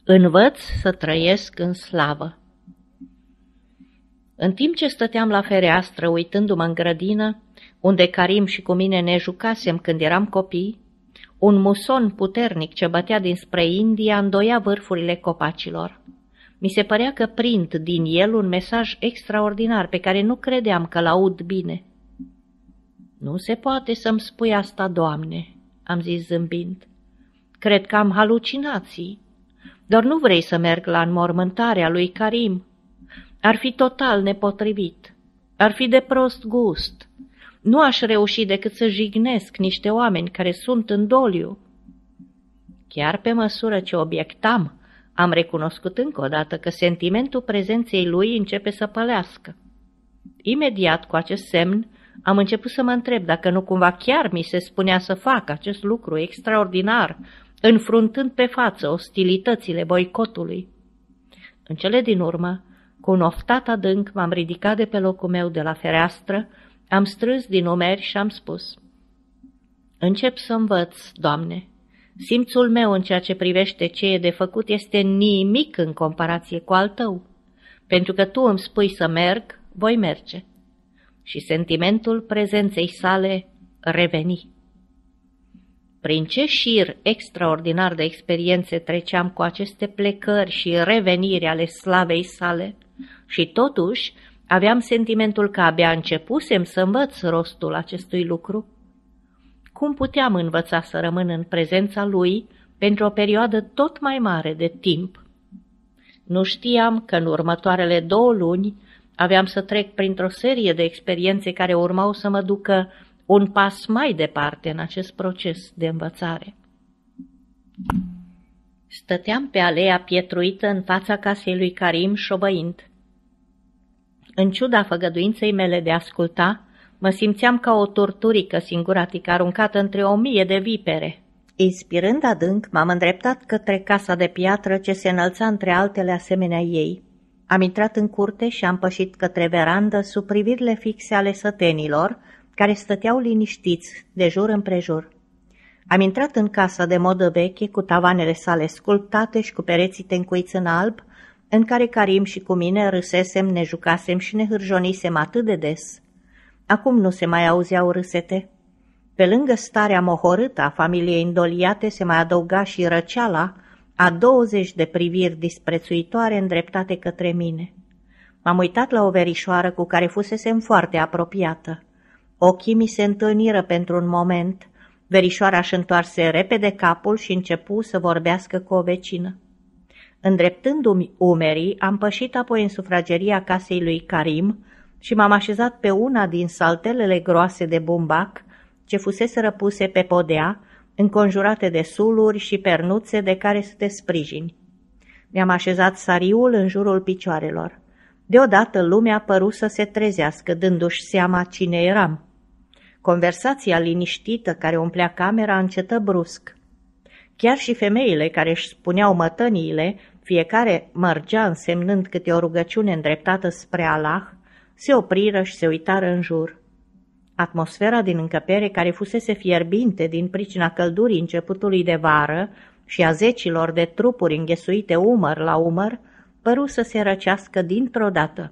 Învăț să trăiesc în slavă. În timp ce stăteam la fereastră uitându-mă în grădină, unde Karim și cu mine ne jucasem când eram copii, un muson puternic ce bătea dinspre India îndoia vârfurile copacilor. Mi se părea că prind din el un mesaj extraordinar pe care nu credeam că l-aud bine. "Nu se poate să-mi spui asta, Doamne," am zis zâmbind. "Cred că am halucinații. Doar nu vrei să merg la înmormântarea lui Karim? Ar fi total nepotrivit. Ar fi de prost gust. Nu aș reuși decât să jignesc niște oameni care sunt în doliu." Chiar pe măsură ce obiectam, am recunoscut încă o dată că sentimentul prezenței lui începe să pălească. Imediat cu acest semn, am început să mă întreb dacă nu cumva chiar mi se spunea să fac acest lucru extraordinar, înfruntând pe față ostilitățile boicotului. În cele din urmă, cu un oftat adânc, m-am ridicat de pe locul meu de la fereastră, am strâns din umeri și am spus: "Încep să învăț, Doamne. Simțul meu în ceea ce privește ce e de făcut este nimic în comparație cu al Tău. Pentru că Tu îmi spui să merg, voi merge." Și sentimentul prezenței sale reveni. Prin ce șir extraordinar de experiențe treceam cu aceste plecări și reveniri ale slavei sale, și totuși aveam sentimentul că abia începusem să învăț rostul acestui lucru. Cum puteam învăța să rămân în prezența lui pentru o perioadă tot mai mare de timp? Nu știam că în următoarele 2 luni aveam să trec printr-o serie de experiențe care urmau să mă ducă un pas mai departe în acest proces de învățare. Stăteam pe aleea pietruită în fața casei lui Karim șovăind. În ciuda făgăduinței mele de a asculta, mă simțeam ca o torturică singuratică aruncată între 1000 de vipere. Inspirând adânc, m-am îndreptat către casa de piatră ce se înălța între altele asemenea ei. Am intrat în curte și am pășit către verandă sub privirile fixe ale sătenilor, care stăteau liniștiți de jur împrejur. Am intrat în casa de modă veche, cu tavanele sale sculptate și cu pereții tencuiți în alb, în care Karim și cu mine râsesem, ne jucasem și ne hârjonisem atât de des. Acum nu se mai auzeau râsete. Pe lângă starea mohorâtă a familiei îndoliate se mai adăuga și răceala a 20 de priviri disprețuitoare îndreptate către mine. M-am uitat la o verișoară cu care fusesem foarte apropiată. Ochii mi se întâlniră pentru un moment. Verișoara își întoarse repede capul și începu să vorbească cu o vecină. Îndreptându-mi umerii, am pășit apoi în sufrageria casei lui Karim și m-am așezat pe una din saltelele groase de bumbac ce fusese răpuse pe podea, înconjurate de suluri și pernuțe de care să te sprijini. Mi-am așezat sariul în jurul picioarelor. Deodată lumea păru să se trezească, dându-și seama cine eram. Conversația liniștită care umplea camera încetă brusc. Chiar și femeile care își spuneau mătăniile, fiecare mărgea însemnând câte o rugăciune îndreptată spre Allah, se opriră și se uitară în jur. Atmosfera din încăpere, care fusese fierbinte din pricina căldurii începutului de vară și a zecilor de trupuri înghesuite umăr la umăr, păru să se răcească dintr-o dată.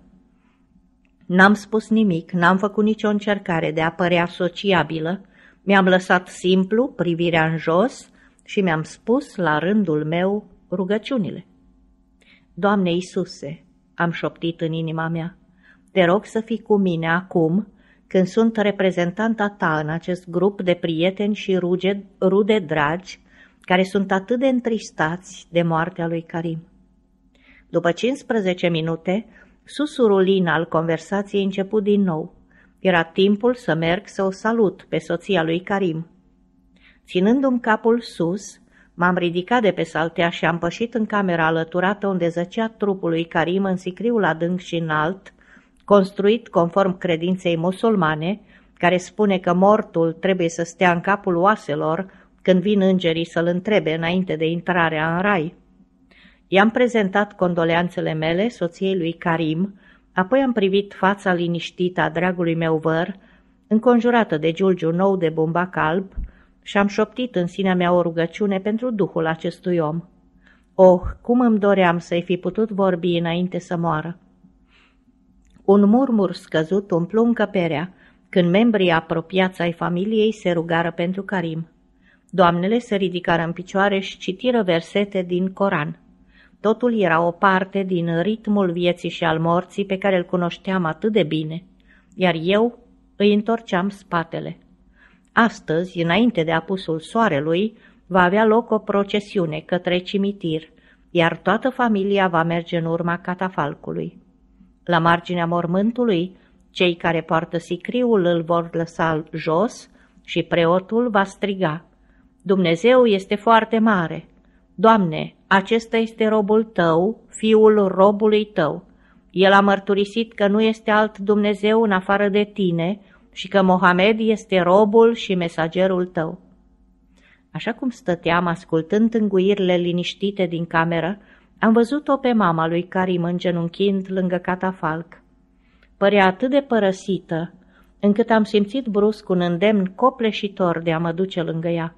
N-am spus nimic, n-am făcut nicio încercare de a părea sociabilă, mi-am lăsat simplu privirea în jos și mi-am spus la rândul meu rugăciunile. Doamne Iisuse, am șoptit în inima mea, te rog să fii cu mine acum, când sunt reprezentanta ta în acest grup de prieteni și rude dragi, care sunt atât de întristați de moartea lui Karim. După 15 minute, susurul lin al conversației început din nou. Era timpul să merg să o salut pe soția lui Karim. Ținându-mi capul sus, m-am ridicat de pe saltea și am pășit în camera alăturată unde zăcea trupul lui Karim în sicriul adânc și înalt, construit conform credinței musulmane, care spune că mortul trebuie să stea în capul oaselor când vin îngerii să-l întrebe înainte de intrarea în rai. I-am prezentat condoleanțele mele soției lui Karim, apoi am privit fața liniștită a dragului meu văr, înconjurată de giulgiu nou de bumbac alb, și am șoptit în sinea mea o rugăciune pentru duhul acestui om. Oh, cum îmi doream să-i fi putut vorbi înainte să moară! Un murmur scăzut umplu încăperea, când membrii apropiați ai familiei se rugară pentru Karim. Doamnele se ridicară în picioare și citiră versete din Coran. Totul era o parte din ritmul vieții și al morții pe care îl cunoșteam atât de bine, iar eu îi întorceam spatele. Astăzi, înainte de apusul soarelui, va avea loc o procesiune către cimitir, iar toată familia va merge în urma catafalcului. La marginea mormântului, cei care poartă sicriul îl vor lăsa jos și preotul va striga: Dumnezeu este foarte mare! Doamne, acesta este robul tău, fiul robului tău. El a mărturisit că nu este alt Dumnezeu în afară de tine și că Mohamed este robul și mesagerul tău. Așa cum stăteam ascultând tânguirile liniștite din cameră, am văzut-o pe mama lui Karim îngenunchind lângă catafalc. Părea atât de părăsită, încât am simțit brusc un îndemn copleșitor de a mă duce lângă ea.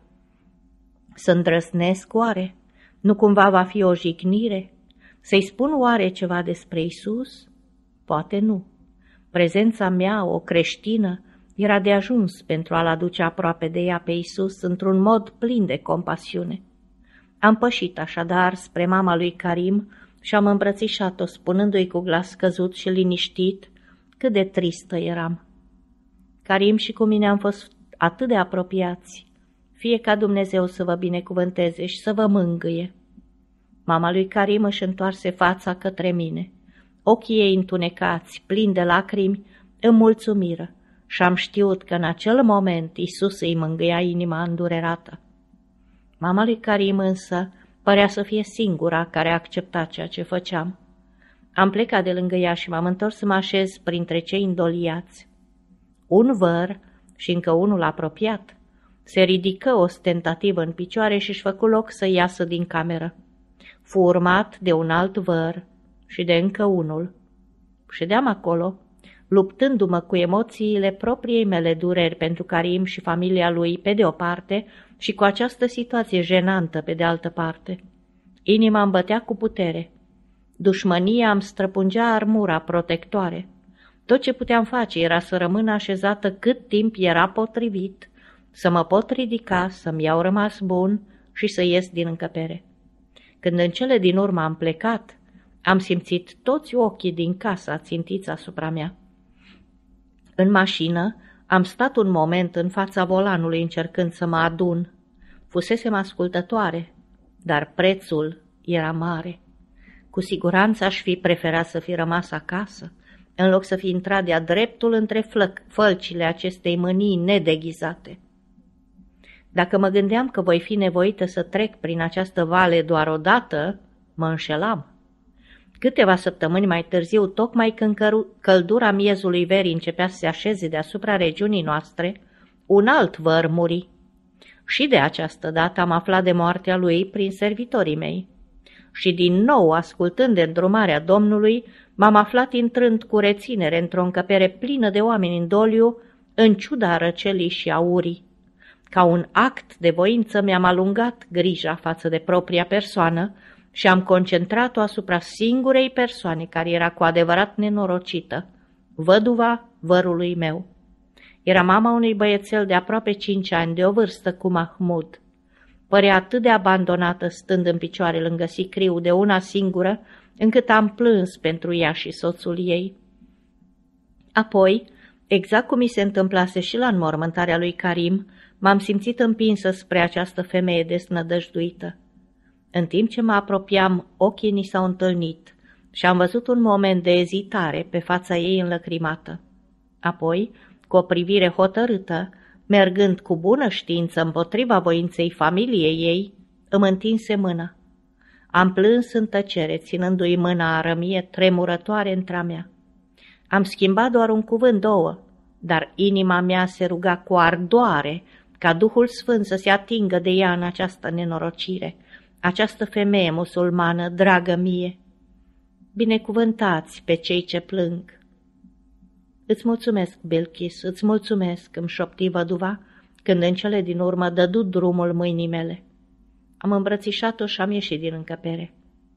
Să îndrăznesc oare? Nu cumva va fi o jignire? Să-i spun oare ceva despre Isus? Poate nu. Prezența mea, o creștină, era de ajuns pentru a-l aduce aproape de ea pe Isus într-un mod plin de compasiune. Am pășit așadar spre mama lui Karim și am îmbrățișat-o, spunându-i cu glas scăzut și liniștit cât de tristă eram. Karim și cu mine am fost atât de apropiați. Fie ca Dumnezeu să vă binecuvânteze și să vă mângâie. Mama lui Karim își întoarse fața către mine. Ochii ei întunecați, plini de lacrimi, îmi mulțumiră și am știut că în acel moment Iisus îi mângâia inima îndurerată. Mama lui Karim însă părea să fie singura care a acceptat ceea ce făceam. Am plecat de lângă ea și m-am întors să mă așez printre cei îndoliați. Un văr și încă unul apropiat se ridică ostentativ în picioare și își făcu loc să iasă din cameră. Fu urmat de un alt văr și de încă unul. Ședeam acolo, luptându-mă cu emoțiile propriei mele dureri pentru Karim și familia lui pe de o parte și cu această situație jenantă pe de altă parte. Inima îmi bătea cu putere. Dușmânia îmi străpungea armura protectoare. Tot ce puteam face era să rămân așezată cât timp era potrivit, să mă pot ridica, să-mi iau rămas bun și să ies din încăpere. Când în cele din urmă am plecat, am simțit toți ochii din casa țintiți asupra mea. În mașină am stat un moment în fața volanului încercând să mă adun. Fusesem ascultătoare, dar prețul era mare. Cu siguranță aș fi preferat să fi rămas acasă, în loc să fi intrat de-a dreptul între fălcile acestei mânii nedeghizate. Dacă mă gândeam că voi fi nevoită să trec prin această vale doar o dată, mă înșelam. Câteva săptămâni mai târziu, tocmai când căldura miezului verii începea să se așeze deasupra regiunii noastre, un alt văr muri. Și de această dată am aflat de moartea lui prin servitorii mei. Și din nou, ascultând de îndrumarea Domnului, m-am aflat intrând cu reținere într-o încăpere plină de oameni în doliu, în ciuda răcelii și a urii. Ca un act de voință mi-am alungat grija față de propria persoană și am concentrat-o asupra singurei persoane care era cu adevărat nenorocită, văduva vărului meu. Era mama unui băiețel de aproape 5 ani, de o vârstă cu Mahmud. Părea atât de abandonată stând în picioare lângă sicriu de una singură, încât am plâns pentru ea și soțul ei. Apoi, exact cum mi se întâmplase și la înmormântarea lui Karim, m-am simțit împinsă spre această femeie desnădăjduită. În timp ce mă apropiam, ochii ni s-au întâlnit și am văzut un moment de ezitare pe fața ei înlăcrimată. Apoi, cu o privire hotărâtă, mergând cu bună știință împotriva voinței familiei ei, îmi întinse mâna. Am plâns în tăcere, ținându-i mâna arămie tremurătoare între-a mea. Am schimbat doar un cuvânt, două, dar inima mea se ruga cu ardoare ca Duhul Sfânt să se atingă de ea în această nenorocire, această femeie musulmană, dragă mie. Binecuvântați pe cei ce plâng. Îți mulțumesc, Bilkis, îți mulțumesc, îmi șopti văduva, când în cele din urmă dădu drumul mâinii mele. Am îmbrățișat-o și am ieșit din încăpere.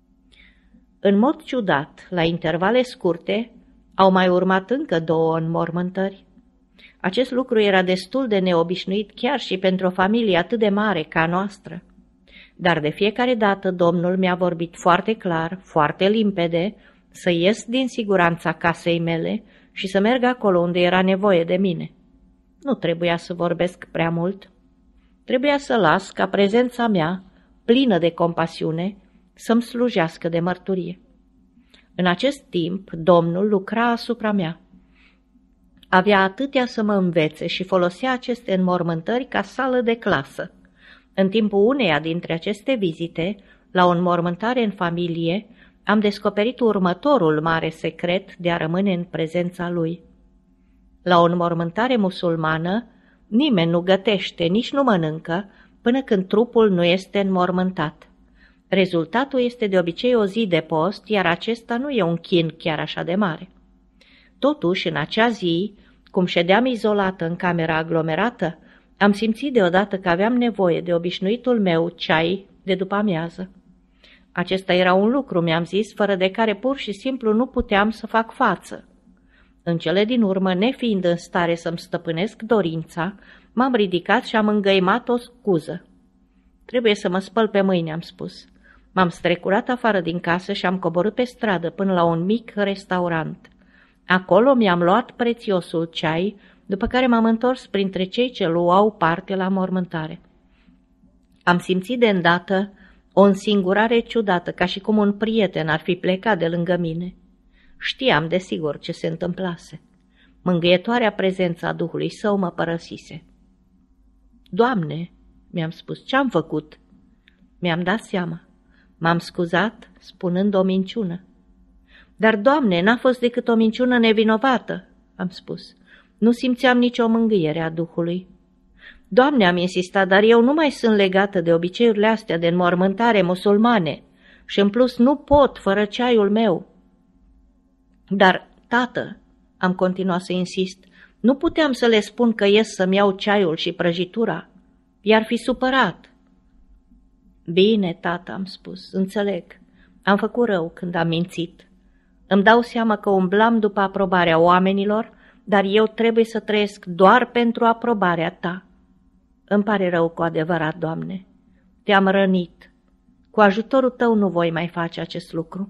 În mod ciudat, la intervale scurte, au mai urmat încă 2 înmormântări. Acest lucru era destul de neobișnuit chiar și pentru o familie atât de mare ca noastră. Dar de fiecare dată Domnul mi-a vorbit foarte clar, foarte limpede, să ies din siguranța casei mele și să merg acolo unde era nevoie de mine. Nu trebuia să vorbesc prea mult. Trebuia să las ca prezența mea, plină de compasiune, să-mi slujească de mărturie. În acest timp, Domnul lucra asupra mea. Avea atâtea să mă învețe și folosea aceste înmormântări ca sală de clasă. În timpul uneia dintre aceste vizite, la o înmormântare în familie, am descoperit următorul mare secret de a rămâne în prezența lui. La o înmormântare musulmană, nimeni nu gătește, nici nu mănâncă, până când trupul nu este înmormântat. Rezultatul este de obicei o zi de post, iar acesta nu e un chin chiar așa de mare. Totuși, în acea zi, cum ședeam izolată în camera aglomerată, am simțit deodată că aveam nevoie de obișnuitul meu ceai de după amiază. Acesta era un lucru, mi-am zis, fără de care pur și simplu nu puteam să fac față. În cele din urmă, nefiind în stare să-mi stăpânesc dorința, m-am ridicat și am îngăimat o scuză. Trebuie să mă spăl pe mâini, am spus. M-am strecurat afară din casă și am coborât pe stradă până la un mic restaurant. Acolo mi-am luat prețiosul ceai, după care m-am întors printre cei ce luau parte la mormântare. Am simțit de îndată o însingurare ciudată, ca și cum un prieten ar fi plecat de lângă mine. Știam desigur ce se întâmplase. Mângâietoarea prezența Duhului Său mă părăsise. Doamne, mi-am spus, ce-am făcut? Mi-am dat seama. M-am scuzat spunând o minciună. Dar, Doamne, n-a fost decât o minciună nevinovată, am spus. Nu simțeam nicio mângâiere a Duhului. Doamne, am insistat, dar eu nu mai sunt legată de obiceiurile astea de înmormântare musulmane și în plus nu pot fără ceaiul meu. Dar, tată, am continuat să insist, nu puteam să le spun că ies să-mi iau ceaiul și prăjitura. I-ar fi supărat. Bine, tată, am spus, înțeleg. Am făcut rău când am mințit. Îmi dau seama că umblam după aprobarea oamenilor, dar eu trebuie să trăiesc doar pentru aprobarea ta. Îmi pare rău cu adevărat, Doamne. Te-am rănit. Cu ajutorul tău nu voi mai face acest lucru.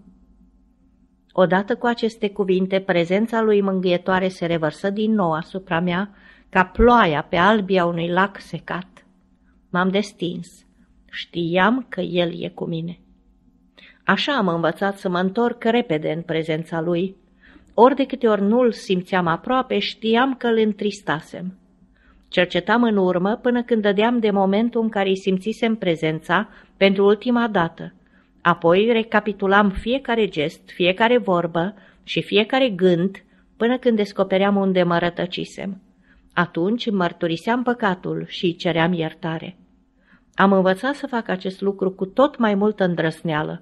Odată cu aceste cuvinte, prezența lui mângâietoare se revărsă din nou asupra mea, ca ploaia pe albia unui lac secat. M-am destins. Știam că el e cu mine. Așa am învățat să mă întorc repede în prezența lui. Ori de câte ori nu-l simțeam aproape, știam că îl întristasem. Cercetam în urmă până când dădeam de momentul în care îi simțisem prezența pentru ultima dată. Apoi recapitulam fiecare gest, fiecare vorbă și fiecare gând până când descopeream unde mă rătăcisem. Atunci mărturiseam păcatul și îi ceream iertare. Am învățat să fac acest lucru cu tot mai multă îndrăzneală.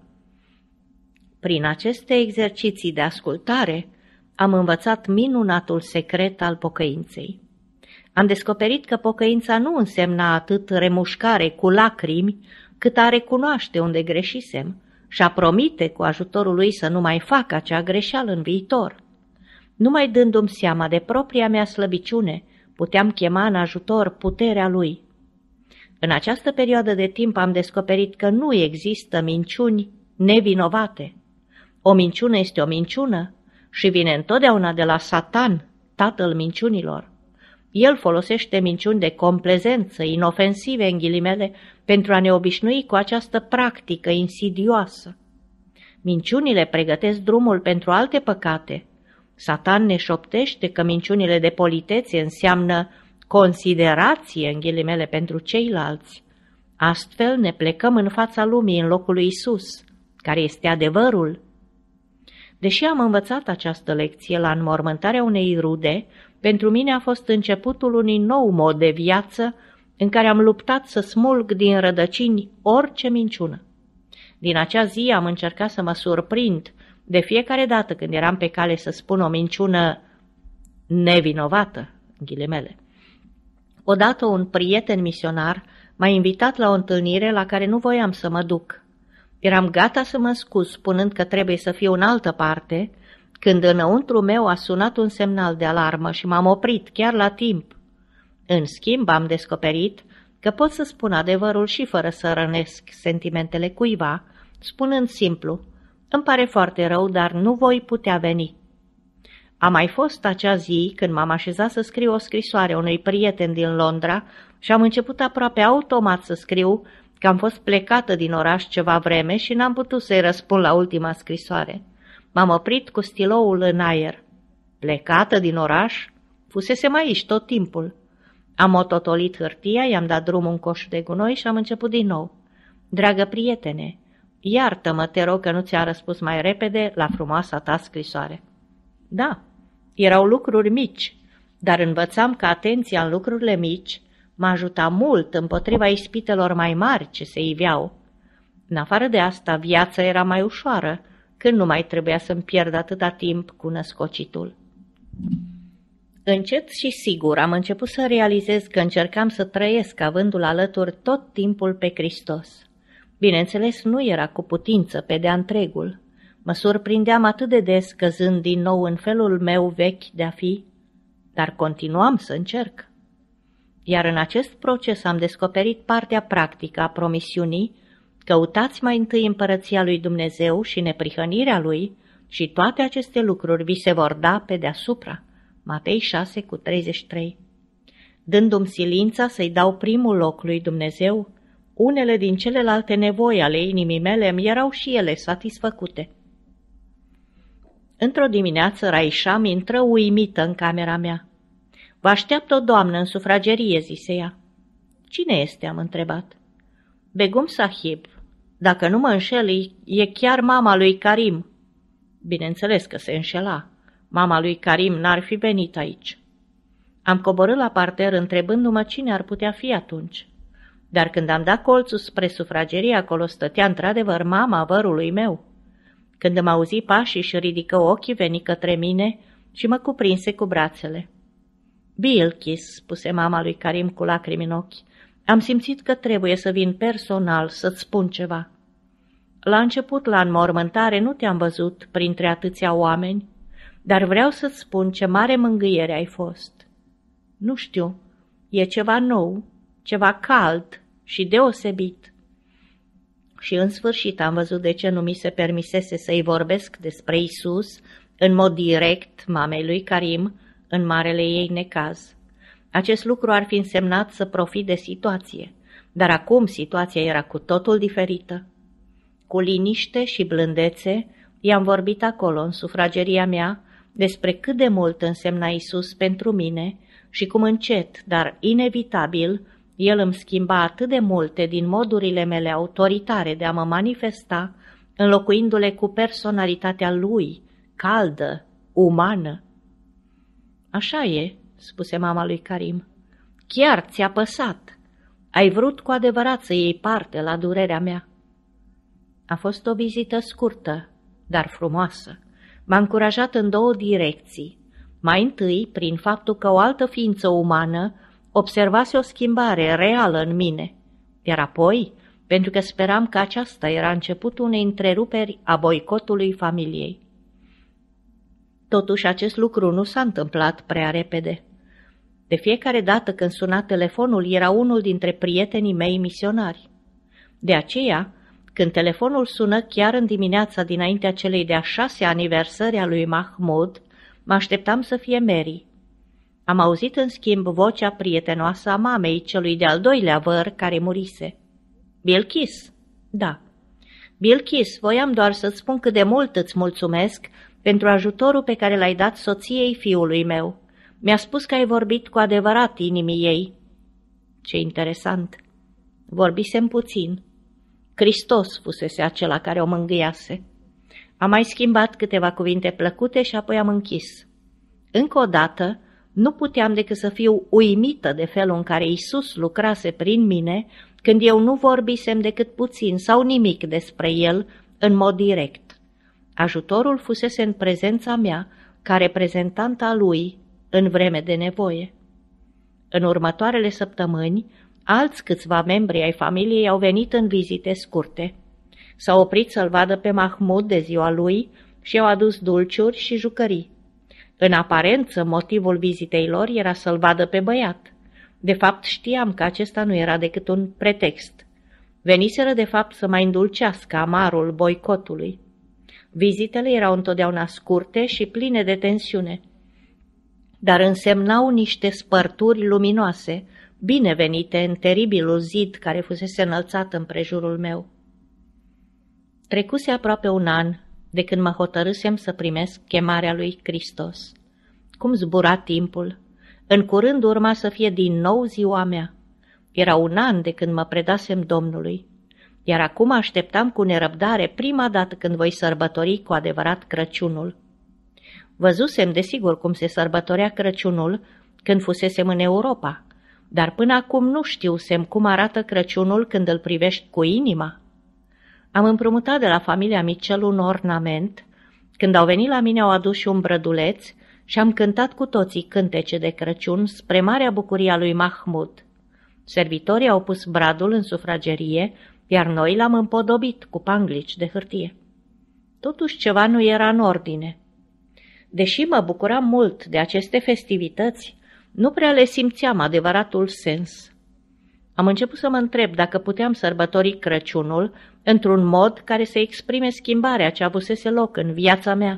Prin aceste exerciții de ascultare am învățat minunatul secret al pocăinței. Am descoperit că pocăința nu însemna atât remușcare cu lacrimi, cât a recunoaște unde greșisem și a promite cu ajutorul lui să nu mai fac acea greșeală în viitor. Numai dându-mi seama de propria mea slăbiciune, puteam chema în ajutor puterea lui. În această perioadă de timp am descoperit că nu există minciuni nevinovate. O minciună este o minciună și vine întotdeauna de la Satan, tatăl minciunilor. El folosește minciuni de complezență, inofensive în ghilimele, pentru a ne obișnui cu această practică insidioasă. Minciunile pregătesc drumul pentru alte păcate. Satan ne șoptește că minciunile de politețe înseamnă considerație în ghilimele pentru ceilalți. Astfel ne plecăm în fața lumii în locul lui Isus, care este adevărul. Deși am învățat această lecție la înmormântarea unei rude, pentru mine a fost începutul unui nou mod de viață în care am luptat să smulg din rădăcini orice minciună. Din acea zi am încercat să mă surprind de fiecare dată când eram pe cale să spun o minciună nevinovată, în ghilimele. Odată un prieten misionar m-a invitat la o întâlnire la care nu voiam să mă duc. Eram gata să mă scuz, spunând că trebuie să fiu în altă parte, când înăuntru meu a sunat un semnal de alarmă și m-am oprit chiar la timp. În schimb, am descoperit că pot să spun adevărul și fără să rănesc sentimentele cuiva, spunând simplu: îmi pare foarte rău, dar nu voi putea veni. A mai fost acea zi când m-am așezat să scriu o scrisoare unui prieten din Londra și am început aproape automat să scriu că am fost plecată din oraș ceva vreme și n-am putut să-i răspund la ultima scrisoare. M-am oprit cu stiloul în aer. Plecată din oraș? Fusesem aici tot timpul. Am ototolit hârtia, i-am dat drumul în coșul de gunoi și am început din nou. Dragă prietene, iartă-mă, te rog, că nu ți-am răspuns mai repede la frumoasa ta scrisoare. Da, erau lucruri mici, dar învățam că atenția în lucrurile mici mă ajuta mult împotriva ispitelor mai mari ce se iveau. În afară de asta, viața era mai ușoară, când nu mai trebuia să-mi pierd atâta timp cu născocitul. Încet și sigur am început să realizez că încercam să trăiesc avându-l alături tot timpul pe Hristos. Bineînțeles, nu era cu putință pe de-a întregul. Mă surprindeam atât de des căzând din nou în felul meu vechi de a fi, dar continuam să încerc. Iar în acest proces am descoperit partea practică a promisiunii: căutați mai întâi împărăția lui Dumnezeu și neprihănirea lui și toate aceste lucruri vi se vor da pe deasupra. Matei 6:33. Dându-mi silința să-i dau primul loc lui Dumnezeu, unele din celelalte nevoi ale inimii mele mi erau și ele satisfăcute. Într-o dimineață, Raisha mi intră uimită în camera mea. Vă așteaptă o doamnă în sufragerie, zise ea. Cine este? Am întrebat. Begum Sahib. Dacă nu mă înșel, e chiar mama lui Karim. Bineînțeles că se înșela. Mama lui Karim n-ar fi venit aici. Am coborât la parter întrebându-mă cine ar putea fi atunci. Dar când am dat colțul spre sufragerie, acolo stătea într-adevăr mama vărului meu. Când îmi auzi pașii și ridică ochii, veni către mine și mă cuprinse cu brațele. Bilkis, spuse mama lui Karim cu lacrimi în ochi, am simțit că trebuie să vin personal să-ți spun ceva. La început, la înmormântare, nu te-am văzut printre atâția oameni, dar vreau să-ți spun ce mare mângâiere ai fost. Nu știu, e ceva nou, ceva cald și deosebit. Și în sfârșit am văzut de ce nu mi se permisese să-i vorbesc despre Isus în mod direct mamei lui Karim în marele ei necaz. Acest lucru ar fi însemnat să profit de situație, dar acum situația era cu totul diferită. Cu liniște și blândețe i-am vorbit acolo, în sufrageria mea, despre cât de mult însemna Isus pentru mine și cum încet, dar inevitabil, El îmi schimba atât de multe din modurile mele autoritare de a mă manifesta, înlocuindu-le cu personalitatea Lui, caldă, umană. Așa e, spuse mama lui Karim. Chiar ți-a păsat. Ai vrut cu adevărat să iei parte la durerea mea. A fost o vizită scurtă, dar frumoasă. M-a încurajat în două direcții. Mai întâi, prin faptul că o altă ființă umană observase o schimbare reală în mine, iar apoi, pentru că speram că aceasta era începutul unei întreruperi a boicotului familiei. Totuși, acest lucru nu s-a întâmplat prea repede. De fiecare dată când suna telefonul, era unul dintre prietenii mei misionari. De aceea, când telefonul sună chiar în dimineața dinaintea celei de-a 6-a aniversări a lui Mahmud, mă așteptam să fie Mary. Am auzit în schimb vocea prietenoasă a mamei celui de-al doilea văr care murise. Bilkis? Da. Bilkis, voiam doar să-ți spun cât de mult îți mulțumesc pentru ajutorul pe care l-ai dat soției fiului meu. Mi-a spus că ai vorbit cu adevărat inimii ei. Ce interesant. Vorbisem puțin. Hristos fusese acela care o mângâiase. Am mai schimbat câteva cuvinte plăcute și apoi am închis. Încă o dată, nu puteam decât să fiu uimită de felul în care Isus lucrase prin mine când eu nu vorbisem decât puțin sau nimic despre El în mod direct. Ajutorul fusese în prezența mea ca reprezentant a Lui în vreme de nevoie. În următoarele săptămâni Alți câțiva membri ai familiei au venit în vizite scurte. S-au oprit să-l vadă pe Mahmud de ziua lui și i-au adus dulciuri și jucării. În aparență, motivul vizitei lor era să-l vadă pe băiat. De fapt, știam că acesta nu era decât un pretext. Veniseră, de fapt, să mai îndulcească amarul boicotului. Vizitele erau întotdeauna scurte și pline de tensiune, dar însemnau niște spărturi luminoase, binevenite în teribilul zid care fusese înălțat împrejurul meu. Trecuse aproape un an de când mă hotărâsem să primesc chemarea lui Hristos. Cum zbura timpul! În curând urma să fie din nou ziua mea. Era un an de când mă predasem Domnului, iar acum așteptam cu nerăbdare prima dată când voi sărbători cu adevărat Crăciunul. Văzusem desigur cum se sărbătorea Crăciunul când fusesem în Europa, dar până acum nu știusem cum arată Crăciunul când îl privești cu inima. Am împrumutat de la familia Mitchell un ornament. Când au venit la mine au adus și un brăduleț și am cântat cu toții cântece de Crăciun spre marea bucurie a lui Mahmud. Servitorii au pus bradul în sufragerie, iar noi l-am împodobit cu panglici de hârtie. Totuși ceva nu era în ordine. Deși mă bucuram mult de aceste festivități, nu prea le simțeam adevăratul sens. Am început să mă întreb dacă puteam sărbători Crăciunul într-un mod care să exprime schimbarea ce avusese loc în viața mea.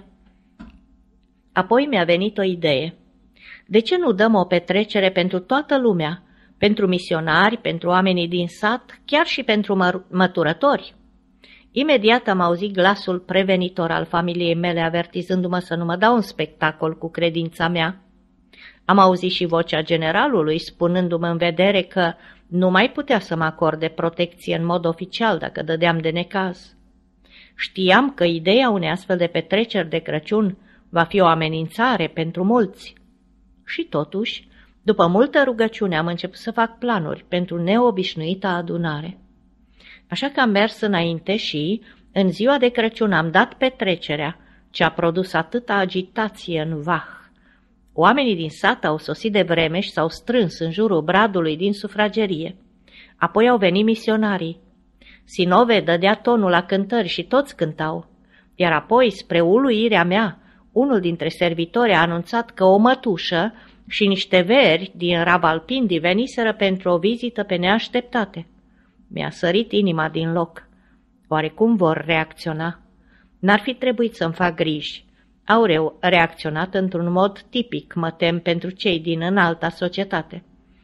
Apoi mi-a venit o idee. De ce nu dăm o petrecere pentru toată lumea, pentru misionari, pentru oamenii din sat, chiar și pentru măturători? Imediat am auzit glasul prevenitor al familiei mele avertizându-mă să nu mă dau un spectacol cu credința mea. Am auzit și vocea generalului spunându-mă în vedere că nu mai putea să mă acorde protecție în mod oficial dacă dădeam de necaz. Știam că ideea unei astfel de petreceri de Crăciun va fi o amenințare pentru mulți. Și totuși, după multă rugăciune am început să fac planuri pentru neobișnuita adunare. Așa că am mers înainte și, în ziua de Crăciun, am dat petrecerea ce a produs atâta agitație în Vah. Oamenii din sat au sosit de vreme și s-au strâns în jurul bradului din sufragerie. Apoi au venit misionarii. Sinove dădea tonul la cântări și toți cântau. Iar apoi, spre uluirea mea, unul dintre servitori a anunțat că o mătușă și niște veri din Ravalpindi veniseră pentru o vizită pe neașteptate. Mi-a sărit inima din loc. Oare cum vor reacționa? N-ar fi trebuit să-mi fac griji. Au reacționat într-un mod tipic, mă tem, pentru cei din înalta societate.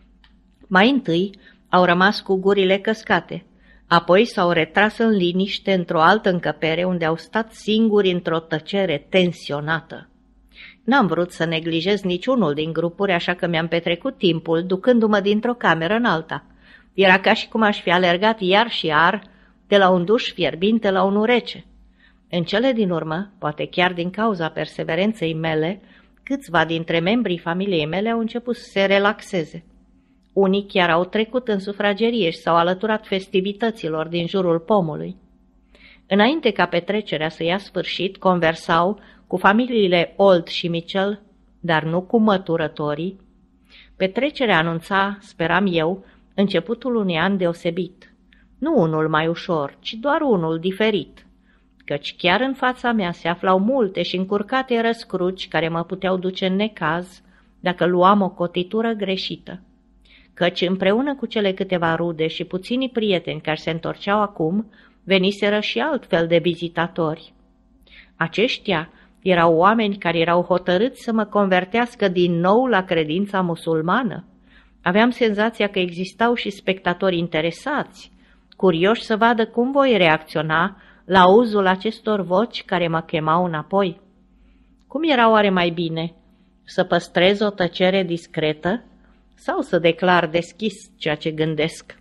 Mai întâi au rămas cu gurile căscate, apoi s-au retras în liniște într-o altă încăpere unde au stat singuri într-o tăcere tensionată. N-am vrut să neglijez niciunul din grupuri, așa că mi-am petrecut timpul ducându-mă dintr-o cameră în alta. Era ca și cum aș fi alergat iar și iar de la un duș fierbinte la unul rece. În cele din urmă, poate chiar din cauza perseverenței mele, câțiva dintre membrii familiei mele au început să se relaxeze. Unii chiar au trecut în sufragerie și s-au alăturat festivităților din jurul pomului. Înainte ca petrecerea să ia sfârșit, conversau cu familiile Old și Mitchell, dar nu cu măturătorii. Petrecerea anunța, speram eu, începutul unui an deosebit. Nu unul mai ușor, ci doar unul diferit, căci chiar în fața mea se aflau multe și încurcate răscruci care mă puteau duce în necaz dacă luam o cotitură greșită. Căci împreună cu cele câteva rude și puțini prieteni care se întorceau acum, veniseră și altfel de vizitatori. Aceștia erau oameni care erau hotărâți să mă convertească din nou la credința musulmană. Aveam senzația că existau și spectatori interesați, curioși să vadă cum voi reacționa la auzul acestor voci care mă chemau înapoi. Cum era oare mai bine? Să păstrez o tăcere discretă sau să declar deschis ceea ce gândesc?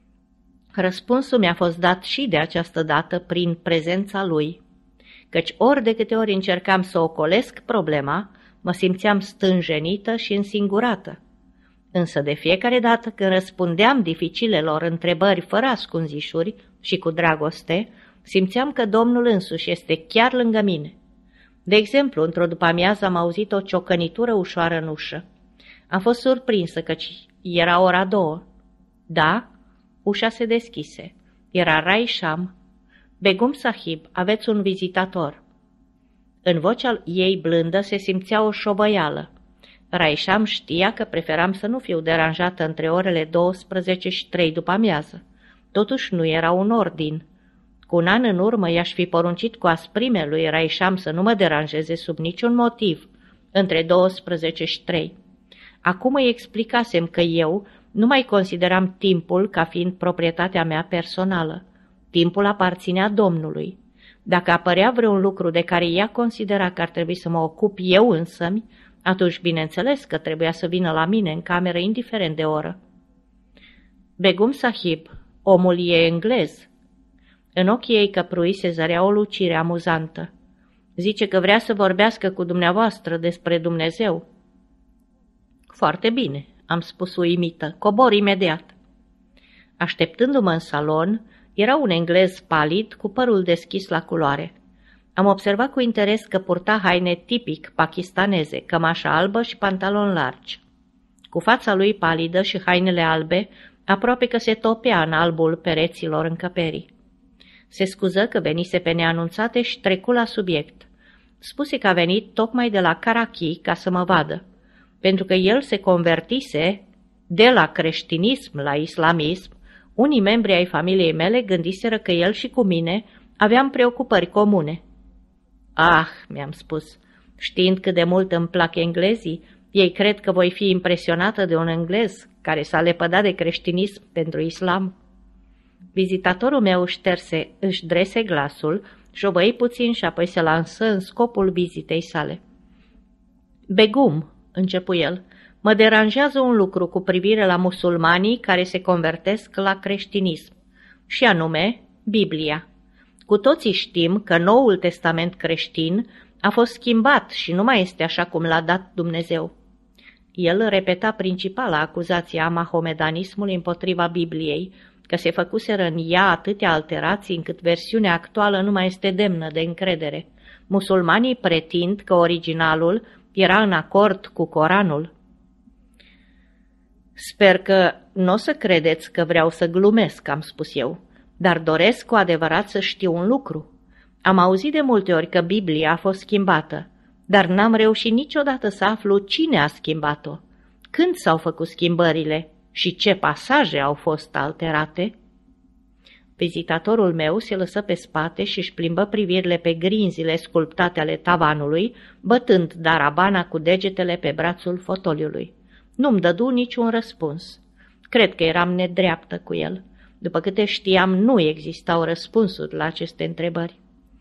Răspunsul mi-a fost dat și de această dată prin prezența lui, căci ori de câte ori încercam să ocolesc problema, mă simțeam stânjenită și însingurată. Însă de fiecare dată când răspundeam dificilelor întrebări fără ascunzișuri și cu dragoste, simțeam că Domnul însuși este chiar lângă mine. De exemplu, într-o după-amiază am auzit o ciocănitură ușoară în ușă. Am fost surprinsă căci era ora 2. Da, ușa se deschise. Era Raisham. Begum Sahib, aveți un vizitator. În vocea ei blândă se simțea o șovăială. Raisham știa că preferam să nu fiu deranjată între orele 12 și 3 după amiază. Totuși nu era un ordin. Cu un an în urmă i-aș fi poruncit cu asprime lui Raisham să nu mă deranjeze sub niciun motiv între 12 și 3. Acum îi explicasem că eu nu mai consideram timpul ca fiind proprietatea mea personală. Timpul aparținea Domnului. Dacă apărea vreun lucru de care ea considera că ar trebui să mă ocup eu însămi, atunci bineînțeles că trebuia să vină la mine în cameră indiferent de oră. Begum Sahib, omul e englez. În ochii ei căprui se zărea o lucire amuzantă. Zice că vrea să vorbească cu dumneavoastră despre Dumnezeu. Foarte bine, am spus uimită, cobor imediat. Așteptându-mă în salon, era un englez palid cu părul deschis la culoare. Am observat cu interes că purta haine tipic pakistaneze, cămașă albă și pantaloni largi. Cu fața lui palidă și hainele albe, aproape că se topea în albul pereților încăperii. Se scuză că venise pe neanunțate și trecu la subiect. Spuse că a venit tocmai de la Karachi ca să mă vadă, pentru că el se convertise de la creștinism la islamism. Unii membri ai familiei mele gândiseră că el și cu mine aveam preocupări comune. Ah, mi-am spus, știind cât de mult îmi plac englezii, ei cred că voi fi impresionată de un englez care s-a lepădat de creștinism pentru islam. Vizitatorul meu își drese glasul, șovăi puțin și apoi se lansă în scopul vizitei sale. Begum, începu el, mă deranjează un lucru cu privire la musulmanii care se convertesc la creștinism, și anume Biblia. Cu toții știm că Noul Testament creștin a fost schimbat și nu mai este așa cum l-a dat Dumnezeu. El repeta principala acuzație a mahomedanismului împotriva Bibliei, că se făcuseră în ea atâtea alterații încât versiunea actuală nu mai este demnă de încredere. Musulmanii pretind că originalul era în acord cu Coranul. Sper că nu o să credeți că vreau să glumesc, am spus eu, dar doresc cu adevărat să știu un lucru. Am auzit de multe ori că Biblia a fost schimbată, dar n-am reușit niciodată să aflu cine a schimbat-o, când s-au făcut schimbările și ce pasaje au fost alterate. Vizitatorul meu se lăsă pe spate și își plimbă privirile pe grinzile sculptate ale tavanului, bătând darabana cu degetele pe brațul fotoliului. Nu-mi dădu niciun răspuns. Cred că eram nedreaptă cu el. După câte știam, nu existau răspunsuri la aceste întrebări.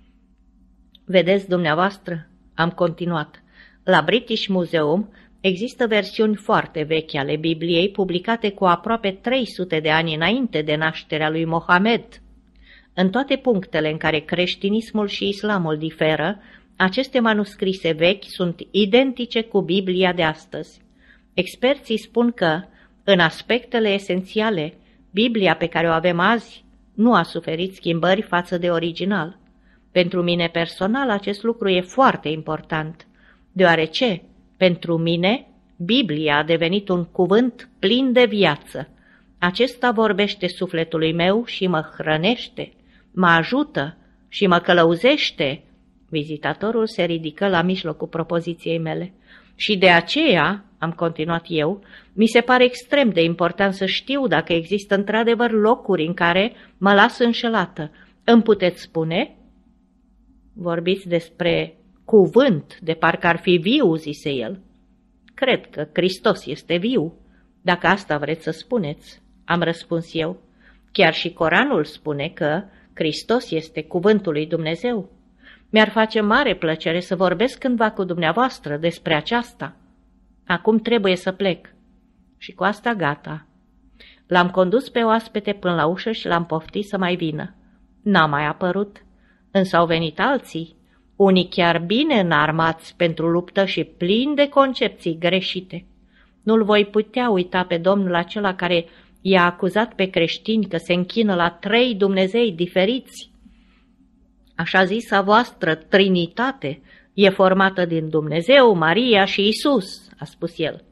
Vedeți dumneavoastră, am continuat, la British Museum există versiuni foarte vechi ale Bibliei, publicate cu aproape 300 de ani înainte de nașterea lui Mohamed. În toate punctele în care creștinismul și islamul diferă, aceste manuscrise vechi sunt identice cu Biblia de astăzi. Experții spun că, în aspectele esențiale, Biblia pe care o avem azi nu a suferit schimbări față de original. Pentru mine personal acest lucru e foarte important, deoarece, pentru mine, Biblia a devenit un cuvânt plin de viață. Acesta vorbește sufletului meu și mă hrănește, mă ajută și mă călăuzește. Vizitatorul se ridică la mijlocul propoziției mele. Și de aceea, am continuat eu, mi se pare extrem de important să știu dacă există într-adevăr locuri în care mă las înșelată. Îmi puteți spune? Vorbiți despre cuvânt, de parcă ar fi viu, zise el. Cred că Hristos este viu, dacă asta vreți să spuneți, am răspuns eu. Chiar și Coranul spune că Hristos este cuvântul lui Dumnezeu. Mi-ar face mare plăcere să vorbesc cândva cu dumneavoastră despre aceasta. Acum trebuie să plec. Și cu asta gata. L-am condus pe oaspete până la ușă și l-am poftit să mai vină. N-a mai apărut, însă au venit alții, unii chiar bine înarmați pentru luptă și plini de concepții greșite. Nu-l voi putea uita pe domnul acela care i-a acuzat pe creștini că se închină la 3 Dumnezei diferiți. Așa zisa voastră Trinitate e formată din Dumnezeu, Maria și Isus, a spus el.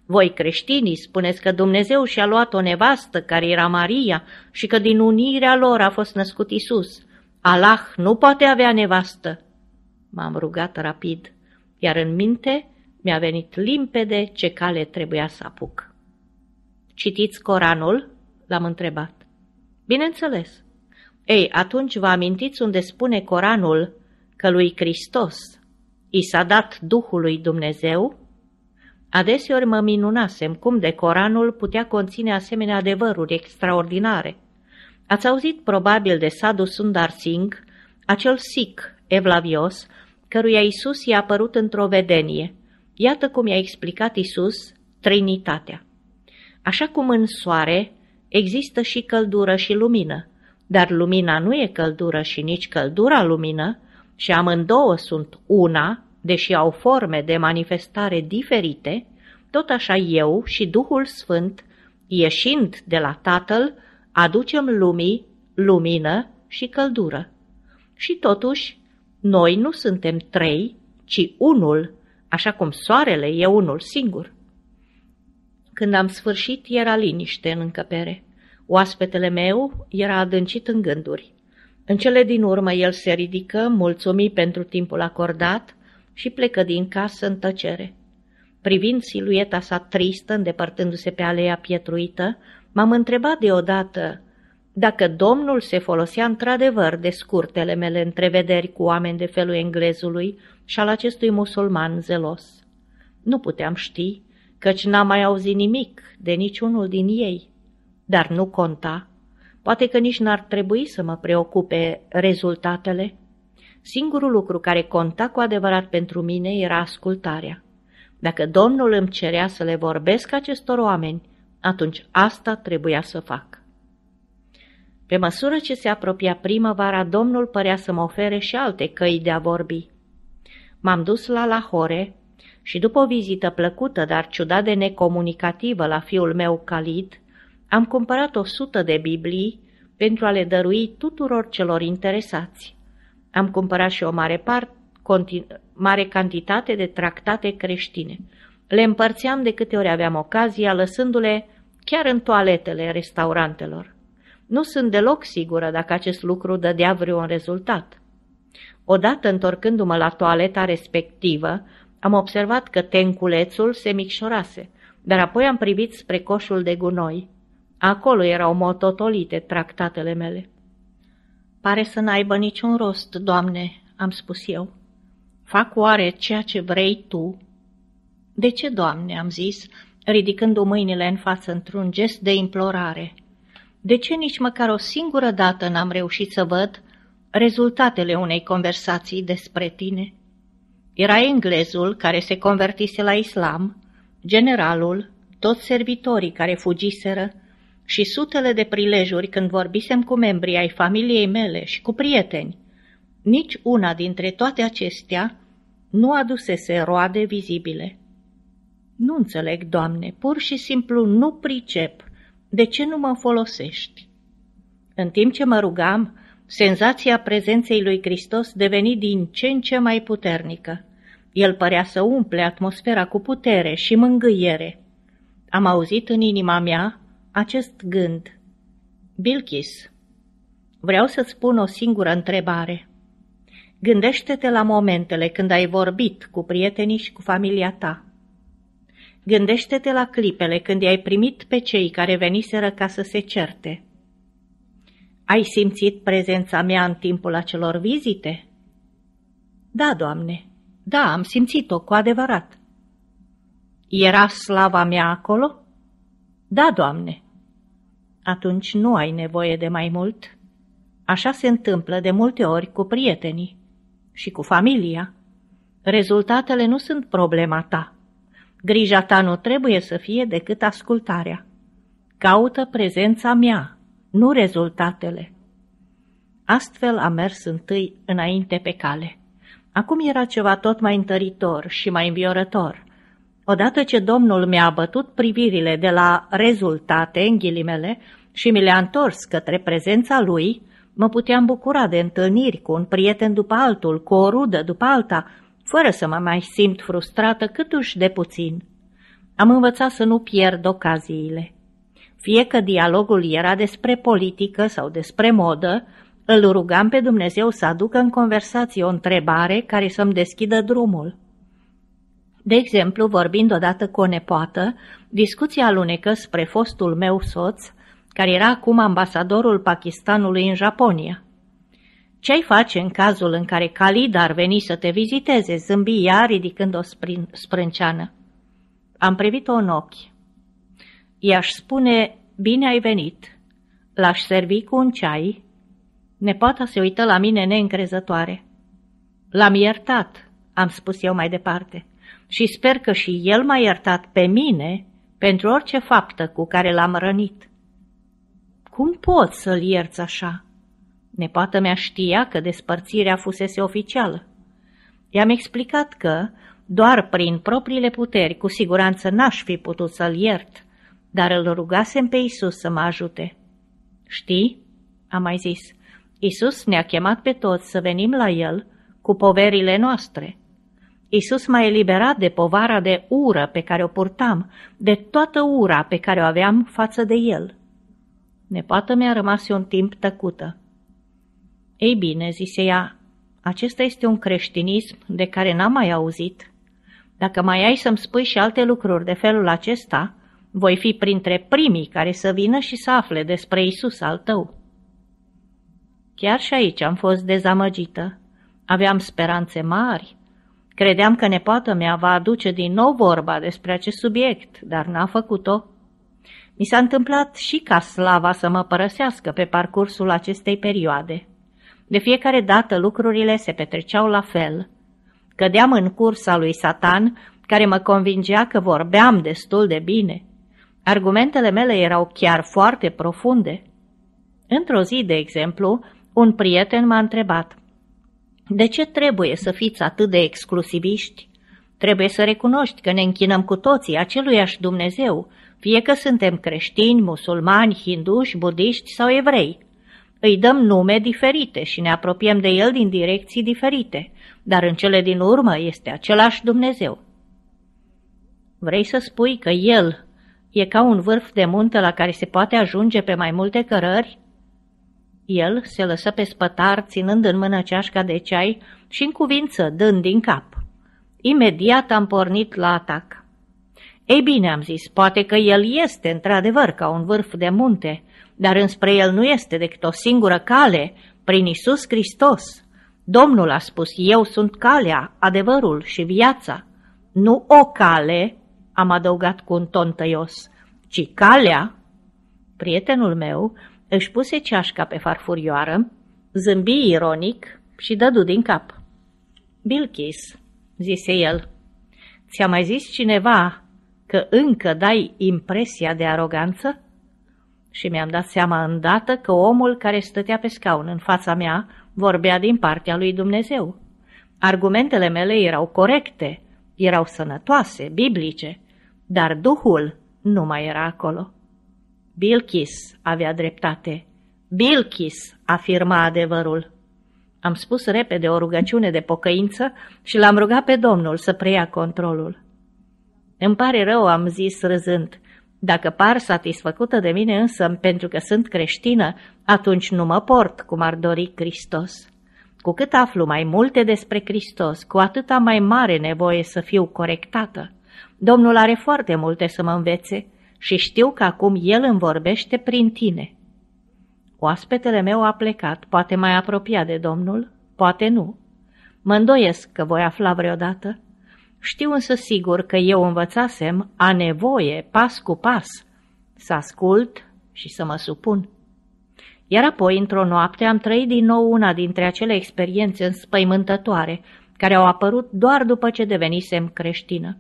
Voi creștinii spuneți că Dumnezeu și-a luat o nevastă care era Maria și că din unirea lor a fost născut Isus. Allah nu poate avea nevastă. M-am rugat rapid, iar în minte mi-a venit limpede ce cale trebuia să apuc. Citiți Coranul? L-am întrebat. Bineînțeles. Ei, atunci vă amintiți unde spune Coranul că lui Hristos i s-a dat Duhul lui Dumnezeu? Adeseori mă minunasem cum de Coranul putea conține asemenea adevăruri extraordinare. Ați auzit probabil de Sadhu Sundar Singh, acel sikh evlavios, căruia Isus i-a apărut într-o vedenie. Iată cum i-a explicat Isus Trinitatea. Așa cum în soare există și căldură și lumină, dar lumina nu e căldură și nici căldura lumină, și amândouă sunt una, deși au forme de manifestare diferite, tot așa eu și Duhul Sfânt, ieșind de la Tatăl, aducem lumii lumină și căldură. Și totuși, noi nu suntem trei, ci unul, așa cum soarele e unul singur. Când am sfârșit, era liniște în încăpere. Oaspetele meu era adâncit în gânduri. În cele din urmă el se ridică, mulțumi pentru timpul acordat și plecă din casă în tăcere. Privind silueta sa tristă, îndepărtându-se pe aleea pietruită, m-am întrebat deodată dacă Domnul se folosea într-adevăr de scurtele mele întrevederi cu oameni de felul englezului și al acestui musulman zelos. Nu puteam ști, căci n-am mai auzit nimic de niciunul din ei, dar nu conta. Poate că nici n-ar trebui să mă preocupe rezultatele. Singurul lucru care conta cu adevărat pentru mine era ascultarea. Dacă Domnul îmi cerea să le vorbesc acestor oameni, atunci asta trebuia să fac. Pe măsură ce se apropia primăvara, Domnul părea să mă ofere și alte căi de a vorbi. M-am dus la Lahore și după o vizită plăcută, dar ciudat de necomunicativă la fiul meu Khalid, am cumpărat 100 de Biblii pentru a le dărui tuturor celor interesați. Am cumpărat și o mare cantitate de tractate creștine. Le împărțeam de câte ori aveam ocazia, lăsându-le chiar în toaletele restaurantelor. Nu sunt deloc sigură dacă acest lucru dădea vreun rezultat. Odată, întorcându-mă la toaleta respectivă, am observat că tenculețul se micșorase, dar apoi am privit spre coșul de gunoi. Acolo erau mototolite tractatele mele. Pare să n-aibă niciun rost, Doamne, am spus eu. Fac oare ceea ce vrei Tu? De ce, Doamne, am zis, ridicându mâinile în față într-un gest de implorare. De ce nici măcar o singură dată n-am reușit să văd rezultatele unei conversații despre Tine? Era englezul care se convertise la islam, generalul, toți servitorii care fugiseră și sutele de prilejuri când vorbisem cu membrii ai familiei mele și cu prieteni. Nici una dintre toate acestea nu adusese roade vizibile. Nu înțeleg, Doamne, pur și simplu nu pricep. De ce nu mă folosești? În timp ce mă rugam, senzația prezenței lui Hristos deveni din ce în ce mai puternică. El părea să umple atmosfera cu putere și mângâiere. Am auzit în inima mea acest gând. Bilkis, vreau să-ți spun o singură întrebare. Gândește-te la momentele când ai vorbit cu prietenii și cu familia ta. Gândește-te la clipele când i-ai primit pe cei care veniseră ca să se certe. Ai simțit prezența mea în timpul acelor vizite? Da, Doamne, da, am simțit-o cu adevărat. Era slava mea acolo? Da, Doamne. Atunci nu ai nevoie de mai mult. Așa se întâmplă de multe ori cu prietenii și cu familia. Rezultatele nu sunt problema ta. Grija ta nu trebuie să fie decât ascultarea. Caută prezența mea, nu rezultatele. Astfel am mers întâi înainte pe cale. Acum era ceva tot mai întăritor și mai înviorător. Odată ce Domnul mi-a abătut privirile de la rezultate, în ghilimele, și mi le-a întors către prezența Lui, mă puteam bucura de întâlniri cu un prieten după altul, cu o rudă după alta, fără să mă mai simt frustrată câtuși de puțin. Am învățat să nu pierd ocaziile. Fie că dialogul era despre politică sau despre modă, îl rugam pe Dumnezeu să aducă în conversație o întrebare care să-mi deschidă drumul. De exemplu, vorbind odată cu o nepoată, discuția alunecă spre fostul meu soț, care era acum ambasadorul Pakistanului în Japonia. Ce-ai face în cazul în care Khalid ar veni să te viziteze, zâmbi ea ridicând o sprânceană. Am privit-o în ochi. I-aș spune, bine ai venit. L-aș servi cu un ceai. Nepoata se uită la mine neîncrezătoare. L-am iertat, am spus eu mai departe, și sper că și el m-a iertat pe mine pentru orice faptă cu care l-am rănit. Cum poți să-l ierți așa? Nepoata mea știa că despărțirea fusese oficială. I-am explicat că, doar prin propriile puteri, cu siguranță n-aș fi putut să-l iert, dar îl rugasem pe Iisus să mă ajute. Știi, am mai zis, Iisus ne-a chemat pe toți să venim la El cu poverile noastre. Iisus m-a eliberat de povara de ură pe care o purtam, de toată ura pe care o aveam față de El. Nepoata mea rămase un timp tăcută. Ei bine, zise ea, acesta este un creștinism de care n-am mai auzit. Dacă mai ai să-mi spui și alte lucruri de felul acesta, voi fi printre primii care să vină și să afle despre Iisus al tău. Chiar și aici am fost dezamăgită. Aveam speranțe mari. Credeam că nepoata mea va aduce din nou vorba despre acest subiect, dar n-a făcut-o. Mi s-a întâmplat și ca slava să mă părăsească pe parcursul acestei perioade. De fiecare dată lucrurile se petreceau la fel. Cădeam în cursa lui Satan, care mă convingea că vorbeam destul de bine. Argumentele mele erau chiar foarte profunde. Într-o zi, de exemplu, un prieten m-a întrebat: de ce trebuie să fiți atât de exclusiviști? Trebuie să recunoști că ne închinăm cu toții aceluiași Dumnezeu, fie că suntem creștini, musulmani, hinduși, budiști sau evrei. Îi dăm nume diferite și ne apropiem de El din direcții diferite, dar în cele din urmă este același Dumnezeu. Vrei să spui că El e ca un vârf de munte la care se poate ajunge pe mai multe cărări? El se lăsă pe spătar, ținând în mână ceașca de ceai și în cuvință, dând din cap. Imediat am pornit la atac. Ei bine, am zis, poate că El este într-adevăr ca un vârf de munte, dar înspre El nu este decât o singură cale, prin Iisus Hristos. Domnul a spus, eu sunt calea, adevărul și viața. Nu o cale, am adăugat cu un ton tăios, ci calea. Prietenul meu își puse ceașca pe farfurioară, zâmbi ironic și dădu din cap. Bilchis, zise el, ți-a mai zis cineva că încă dai impresia de aroganță? Și mi-am dat seama îndată că omul care stătea pe scaun în fața mea vorbea din partea lui Dumnezeu. Argumentele mele erau corecte, erau sănătoase, biblice, dar Duhul nu mai era acolo. Bilchis avea dreptate. Bilchis afirma adevărul. Am spus repede o rugăciune de pocăință și l-am rugat pe Domnul să preia controlul. Îmi pare rău, am zis râzând. Dacă par satisfăcută de mine însă pentru că sunt creștină, atunci nu mă port cum ar dori Hristos. Cu cât aflu mai multe despre Hristos, cu atât am mai mare nevoie să fiu corectată. Domnul are foarte multe să mă învețe și știu că acum El îmi vorbește prin tine. Oaspetele meu a plecat, poate mai apropiat de Domnul, poate nu. Mă îndoiesc că voi afla vreodată. Știu însă sigur că eu învățasem a nevoie, pas cu pas, să ascult și să mă supun. Iar apoi, într-o noapte, am trăit din nou una dintre acele experiențe înspăimântătoare care au apărut doar după ce devenisem creștină.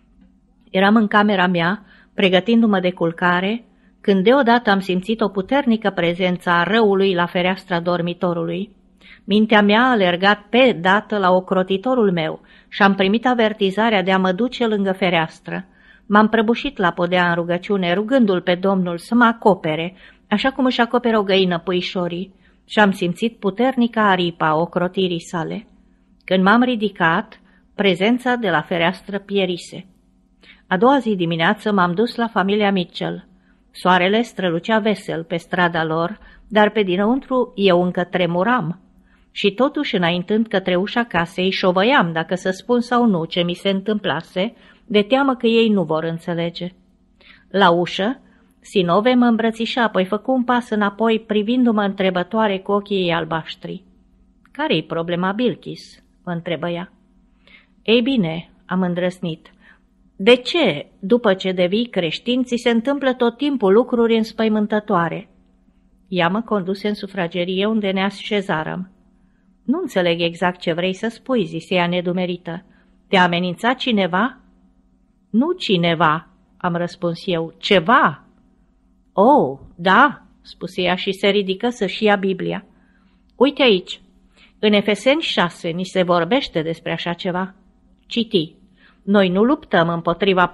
Eram în camera mea, pregătindu-mă de culcare, când deodată am simțit o puternică prezență a răului la fereastra dormitorului. Mintea mea a alergat pe dată la ocrotitorul meu și am primit avertizarea de a mă duce lângă fereastră. M-am prăbușit la podea în rugăciune, rugându-l pe Domnul să mă acopere, așa cum își acoperă o găină puișorii, și am simțit puternica aripa ocrotirii sale. Când m-am ridicat, prezența de la fereastră pierise. A doua zi dimineață m-am dus la familia Mitchell. Soarele strălucea vesel pe strada lor, dar pe dinăuntru eu încă tremuram. Și totuși, înaintând către ușa casei, șovăiam dacă să spun sau nu ce mi se întâmplase, de teamă că ei nu vor înțelege. La ușă, Sinove mă îmbrățișa, apoi făcu un pas înapoi, privindu-mă întrebătoare cu ochii ei albaștri. "Care-i problema, Bilkis?" mă întrebă ea. "Ei bine," am îndrăznit, "de ce, după ce devii creștin, ți se întâmplă tot timpul lucruri înspăimântătoare?" Ea mă conduse în sufragerie unde ne așezarăm. "Nu înțeleg exact ce vrei să spui," zise ea nedumerită. "Te-a amenințat cineva?" "Nu cineva," am răspuns eu, "ceva." "Oh, da," spuse ea și se ridică să-și ia Biblia. "Uite aici, în Efeseni 6 ni se vorbește despre așa ceva." Citi: Noi luptăm împotriva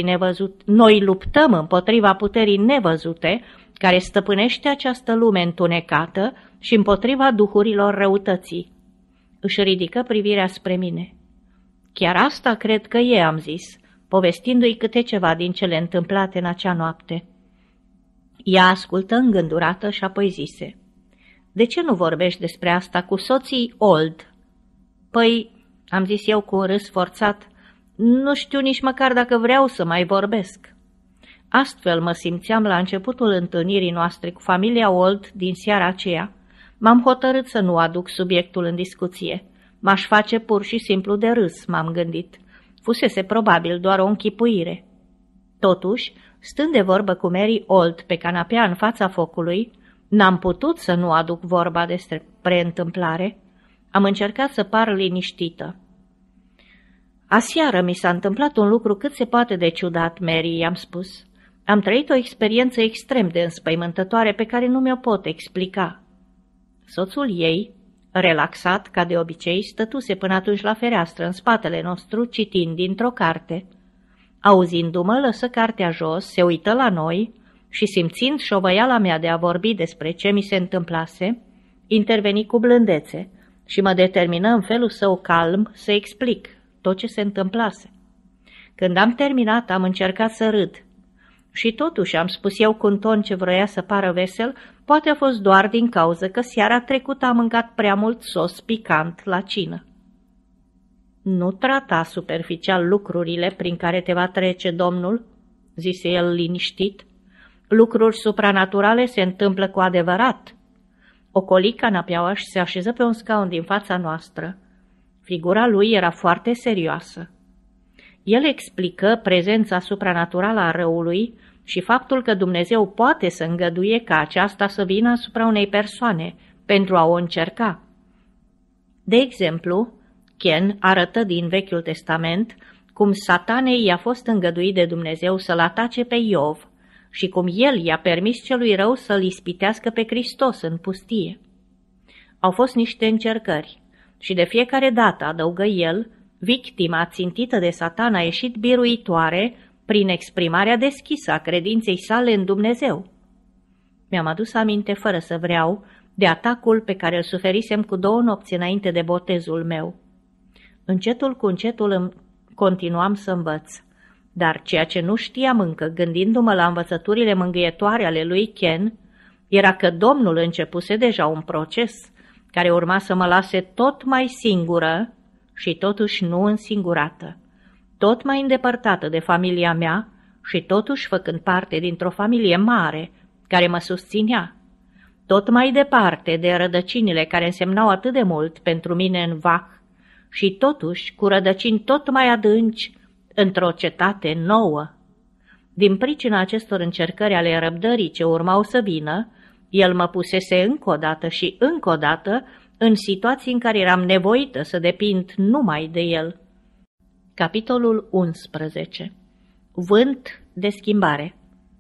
puterii nevăzute care stăpânește această lume întunecată și împotriva duhurilor răutății. Își ridică privirea spre mine. "Chiar asta cred că e," am zis, povestindu-i câte ceva din cele întâmplate în acea noapte. Ea ascultă îngândurată și apoi zise: "De ce nu vorbești despre asta cu soții Old?" "Păi," am zis eu cu un râs forțat, "nu știu nici măcar dacă vreau să mai vorbesc." Astfel mă simțeam la începutul întâlnirii noastre cu familia Old din seara aceea. M-am hotărât să nu aduc subiectul în discuție. M-aș face pur și simplu de râs, m-am gândit. Fusese probabil doar o închipuire. Totuși, stând de vorbă cu Mary Old pe canapea în fața focului, n-am putut să nu aduc vorba despre întâmplare. Am încercat să par liniștită. "Aseară mi s-a întâmplat un lucru cât se poate de ciudat, Mary," i-am spus. "Am trăit o experiență extrem de înspăimântătoare pe care nu mi-o pot explica." Soțul ei, relaxat ca de obicei, stătuse până atunci la fereastră în spatele nostru, citind dintr-o carte. Auzindu-mă, lăsă cartea jos, se uită la noi și, simțind șovăiala mea de a vorbi despre ce mi se întâmplase, interveni cu blândețe și mă determină în felul său calm să explic tot ce se întâmplase. Când am terminat, am încercat să râd. Și totuși, am spus eu cu un ton ce vroia să pară vesel, poate a fost doar din cauză că seara trecută am mâncat prea mult sos picant la cină. "Nu trata superficial lucrurile prin care te va trece Domnul," zise el liniștit. "Lucruri supranaturale se întâmplă cu adevărat." Ocoli canapeaua și se așeză pe un scaun din fața noastră. Figura lui era foarte serioasă. El explică prezența supranaturală a răului și faptul că Dumnezeu poate să îngăduie ca aceasta să vină asupra unei persoane pentru a o încerca. De exemplu, Ken arătă din Vechiul Testament cum Satanei i-a fost îngăduit de Dumnezeu să-l atace pe Iov și cum el i-a permis celui rău să-l ispitească pe Hristos în pustie. Au fost niște încercări și de fiecare dată, adăugă el, victima țintită de Satan a ieșit biruitoare prin exprimarea deschisă a credinței sale în Dumnezeu. Mi-am adus aminte, fără să vreau, de atacul pe care îl suferisem cu 2 nopți înainte de botezul meu. Încetul cu încetul continuam să învăț, dar ceea ce nu știam încă, gândindu-mă la învățăturile mângâietoare ale lui Ken, era că Domnul începuse deja un proces care urma să mă lase tot mai singură și totuși nu însingurată, tot mai îndepărtată de familia mea și totuși făcând parte dintr-o familie mare care mă susținea, tot mai departe de rădăcinile care însemnau atât de mult pentru mine în Vach și totuși cu rădăcini tot mai adânci într-o cetate nouă. Din pricina acestor încercări ale răbdării ce urmau să vină, el mă pusese încă o dată și încă o dată în situații în care eram nevoită să depind numai de el. Capitolul 11. Vânt de schimbare.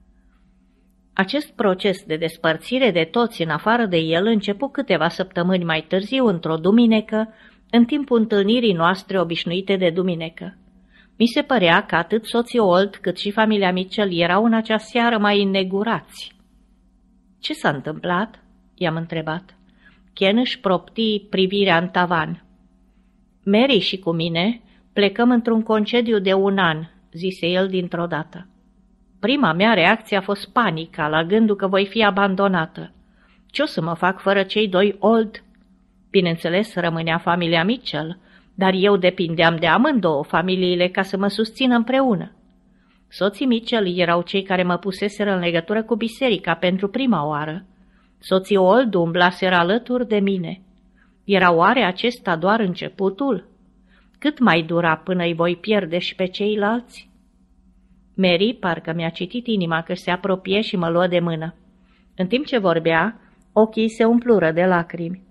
Acest proces de despărțire de toți în afară de el începu câteva săptămâni mai târziu, într-o duminică, în timpul întâlnirii noastre obișnuite de duminică. Mi se părea că atât soții Old cât și familia Mitchell erau în acea seară mai înnegurați. "Ce s-a întâmplat?" i-am întrebat. Ken își propti privirea în tavan. "Mary și cu mine plecăm într-un concediu de 1 an," zise el dintr-o dată. Prima mea reacție a fost panica la gândul că voi fi abandonată. Ce o să mă fac fără cei doi Old? Bineînțeles, rămânea familia Mitchell, dar eu depindeam de amândouă familiile ca să mă susțină împreună. Soții Mitchell erau cei care mă puseseră în legătură cu biserica pentru prima oară. Soții Old umblaseră alături de mine. Era oare acesta doar începutul? Cât mai dura până îi voi pierde și pe ceilalți? Mary parcă mi-a citit inima că se apropie și mă luă de mână. În timp ce vorbea, ochii se umplură de lacrimi.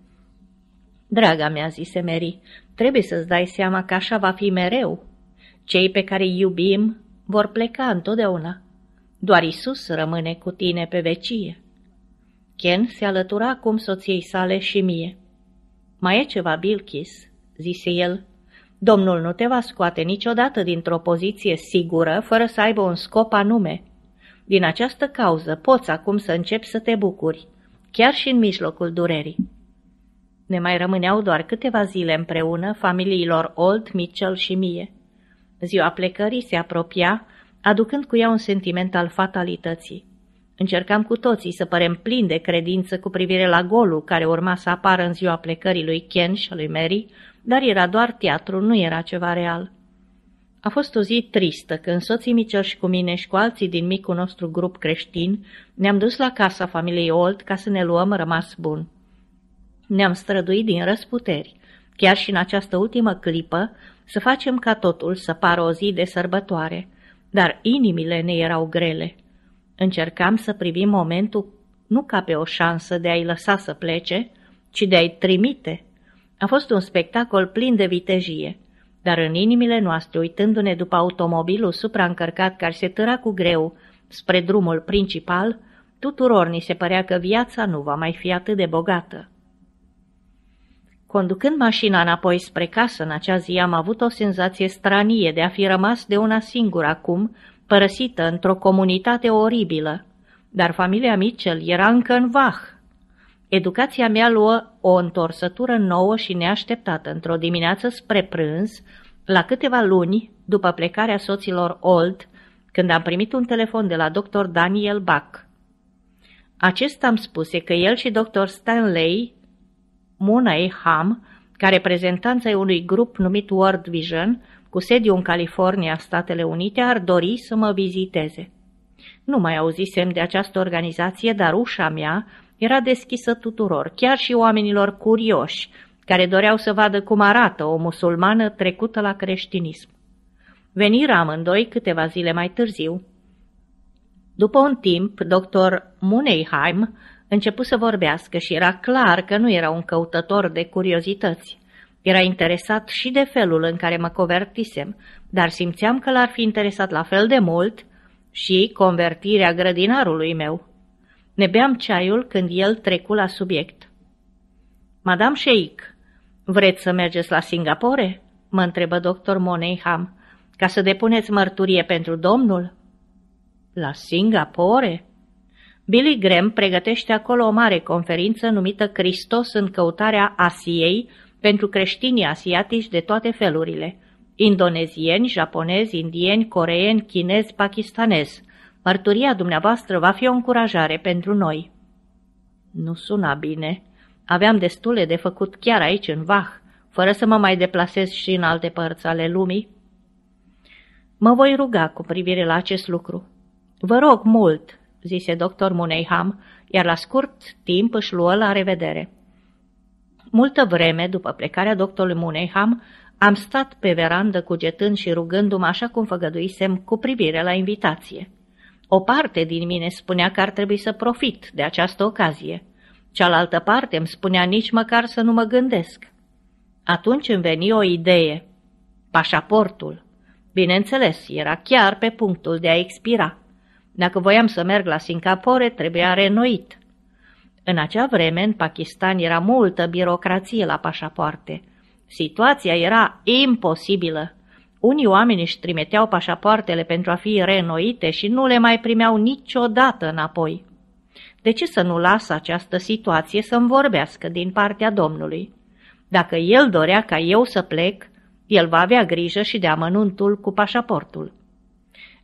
Draga mea, zise Mary, trebuie să-ți dai seama că așa va fi mereu. Cei pe care îi iubim vor pleca întotdeauna. Doar Isus rămâne cu tine pe vecie. Ken se alătura acum soției sale și mie. Mai e ceva, Bilkis, zise el. Domnul nu te va scoate niciodată dintr-o poziție sigură fără să aibă un scop anume. Din această cauză poți acum să începi să te bucuri, chiar și în mijlocul durerii. Ne mai rămâneau doar câteva zile împreună familiilor Old, Mitchell și mie. Ziua plecării se apropia, aducând cu ea un sentiment al fatalității. Încercam cu toții să părem plini de credință cu privire la golul care urma să apară în ziua plecării lui Ken și lui Mary, dar era doar teatru, nu era ceva real. A fost o zi tristă când soții Mitchell și cu mine și cu alții din micul nostru grup creștin ne-am dus la casa familiei Old ca să ne luăm rămas bun. Ne-am străduit din răsputeri, chiar și în această ultimă clipă, să facem ca totul să pară o zi de sărbătoare, dar inimile ne erau grele. Încercam să privim momentul nu ca pe o șansă de a-i lăsa să plece, ci de a-i trimite. A fost un spectacol plin de vitejie, dar în inimile noastre, uitându-ne după automobilul supraîncărcat care se târa cu greu spre drumul principal, tuturor ni se părea că viața nu va mai fi atât de bogată. Conducând mașina înapoi spre casă în acea zi, am avut o senzație stranie de a fi rămas de una singură acum, părăsită într-o comunitate oribilă, dar familia Mitchell era încă în vah. Educația mea luă o întorsătură nouă și neașteptată într-o dimineață spre prânz, la câteva luni după plecarea soților Old, când am primit un telefon de la dr. Daniel Buck. Acesta îmi spuse că el și dr. Stanley Mooneyham, ca reprezentanța unui grup numit World Vision, cu sediu în California, Statele Unite, ar dori să mă viziteze. Nu mai auzisem de această organizație, dar ușa mea era deschisă tuturor, chiar și oamenilor curioși, care doreau să vadă cum arată o musulmană trecută la creștinism. Veniră amândoi câteva zile mai târziu. După un timp, dr. Mooneyham început să vorbească și era clar că nu era un căutător de curiozități. Era interesat și de felul în care mă convertisem, dar simțeam că l-ar fi interesat la fel de mult și convertirea grădinarului meu. Ne beam ceaiul când el trecu la subiect. Madame Sheikh, vreți să mergeți la Singapore?" mă întrebă dr. Mooneyham, ca să depuneți mărturie pentru domnul?" La Singapore?" Billy Graham pregătește acolo o mare conferință numită Hristos în căutarea Asiei pentru creștinii asiatici de toate felurile, indonezieni, japonezi, indieni, coreeni, chinezi, pakistanezi. Mărturia dumneavoastră va fi o încurajare pentru noi." Nu suna bine. Aveam destule de făcut chiar aici, în Vah, fără să mă mai deplasez și în alte părți ale lumii. Mă voi ruga cu privire la acest lucru. Vă rog mult, zise dr. Mooneyham, iar la scurt timp își luă la revedere. Multă vreme, după plecarea doctorului Mooneyham, am stat pe verandă cugetând și rugându-mă așa cum făgăduisem cu privire la invitație. O parte din mine spunea că ar trebui să profit de această ocazie. Cealaltă parte îmi spunea nici măcar să nu mă gândesc. Atunci îmi veni o idee. Pașaportul. Bineînțeles, era chiar pe punctul de a expira. Dacă voiam să merg la Singapore, trebuia reînnoit. În acea vreme, în Pakistan, era multă birocrație la pașapoarte. Situația era imposibilă. Unii oameni își trimiteau pașapoartele pentru a fi reînnoite și nu le mai primeau niciodată înapoi. De ce să nu las această situație să-mi vorbească din partea Domnului? Dacă el dorea ca eu să plec, el va avea grijă și de amănuntul cu pașaportul.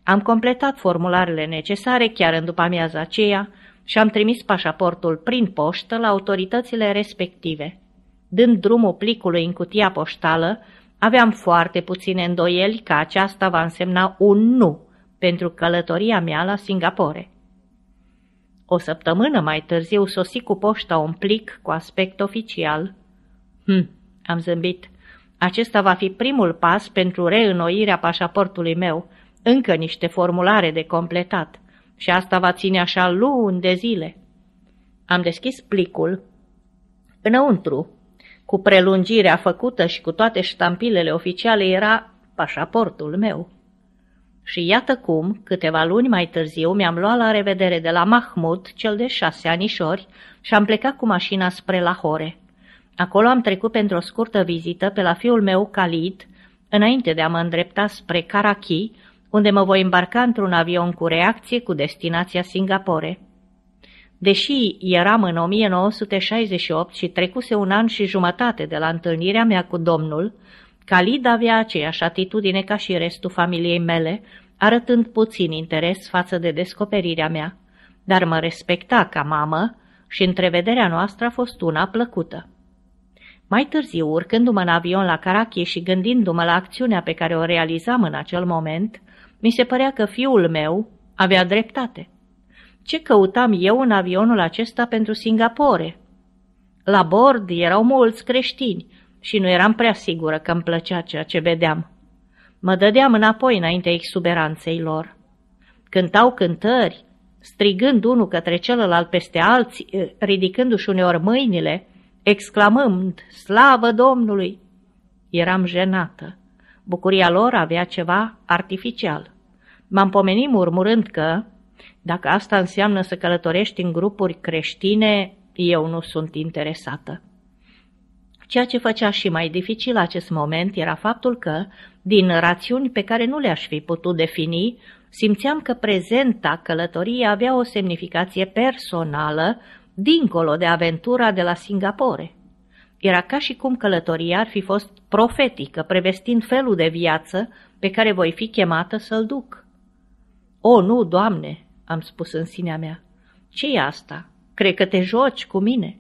Am completat formularele necesare chiar în după-amiaza aceea și am trimis pașaportul prin poștă la autoritățile respective. Dând drumul plicului în cutia poștală, aveam foarte puține îndoieli că aceasta va însemna un nu pentru călătoria mea la Singapore. O săptămână mai târziu sosi cu poșta un plic cu aspect oficial. Am zâmbit. Acesta va fi primul pas pentru reînnoirea pașaportului meu, încă niște formulare de completat, și asta va ține așa luni de zile. Am deschis plicul. Înăuntru, cu prelungirea făcută și cu toate ștampilele oficiale, era pașaportul meu. Și iată cum, câteva luni mai târziu, mi-am luat la revedere de la Mahmud, cel de 6 anișori, și am plecat cu mașina spre Lahore. Acolo am trecut pentru o scurtă vizită pe la fiul meu, Khalid, înainte de a mă îndrepta spre Karachi, unde mă voi îmbarca într-un avion cu reacție cu destinația Singapore. Deși eram în 1968 și trecuse 1 an și jumătate de la întâlnirea mea cu domnul, Khalid avea aceeași atitudine ca și restul familiei mele, arătând puțin interes față de descoperirea mea, dar mă respecta ca mamă și întrevederea noastră a fost una plăcută. Mai târziu, urcându-mă în avion la Karachi și gândindu-mă la acțiunea pe care o realizam în acel moment, mi se părea că fiul meu avea dreptate. Ce căutam eu în avionul acesta pentru Singapore? La bord erau mulți creștini și nu eram prea sigură că îmi plăcea ceea ce vedeam. Mă dădeam înapoi înaintea exuberanței lor. Cântau cântări, strigând unul către celălalt peste alții, ridicându-și uneori mâinile, exclamând, slavă Domnului! Eram jenată. Bucuria lor avea ceva artificial. M-am pomenit murmurând că, dacă asta înseamnă să călătorești în grupuri creștine, eu nu sunt interesată. Ceea ce făcea și mai dificil acest moment era faptul că, din rațiuni pe care nu le-aș fi putut defini, simțeam că prezenta călătorie avea o semnificație personală, dincolo de aventura de la Singapore. Era ca și cum călătoria ar fi fost profetică, prevestind felul de viață pe care voi fi chemată să-l duc. O, nu, Doamne, am spus în sinea mea, ce-i asta? Cred că te joci cu mine.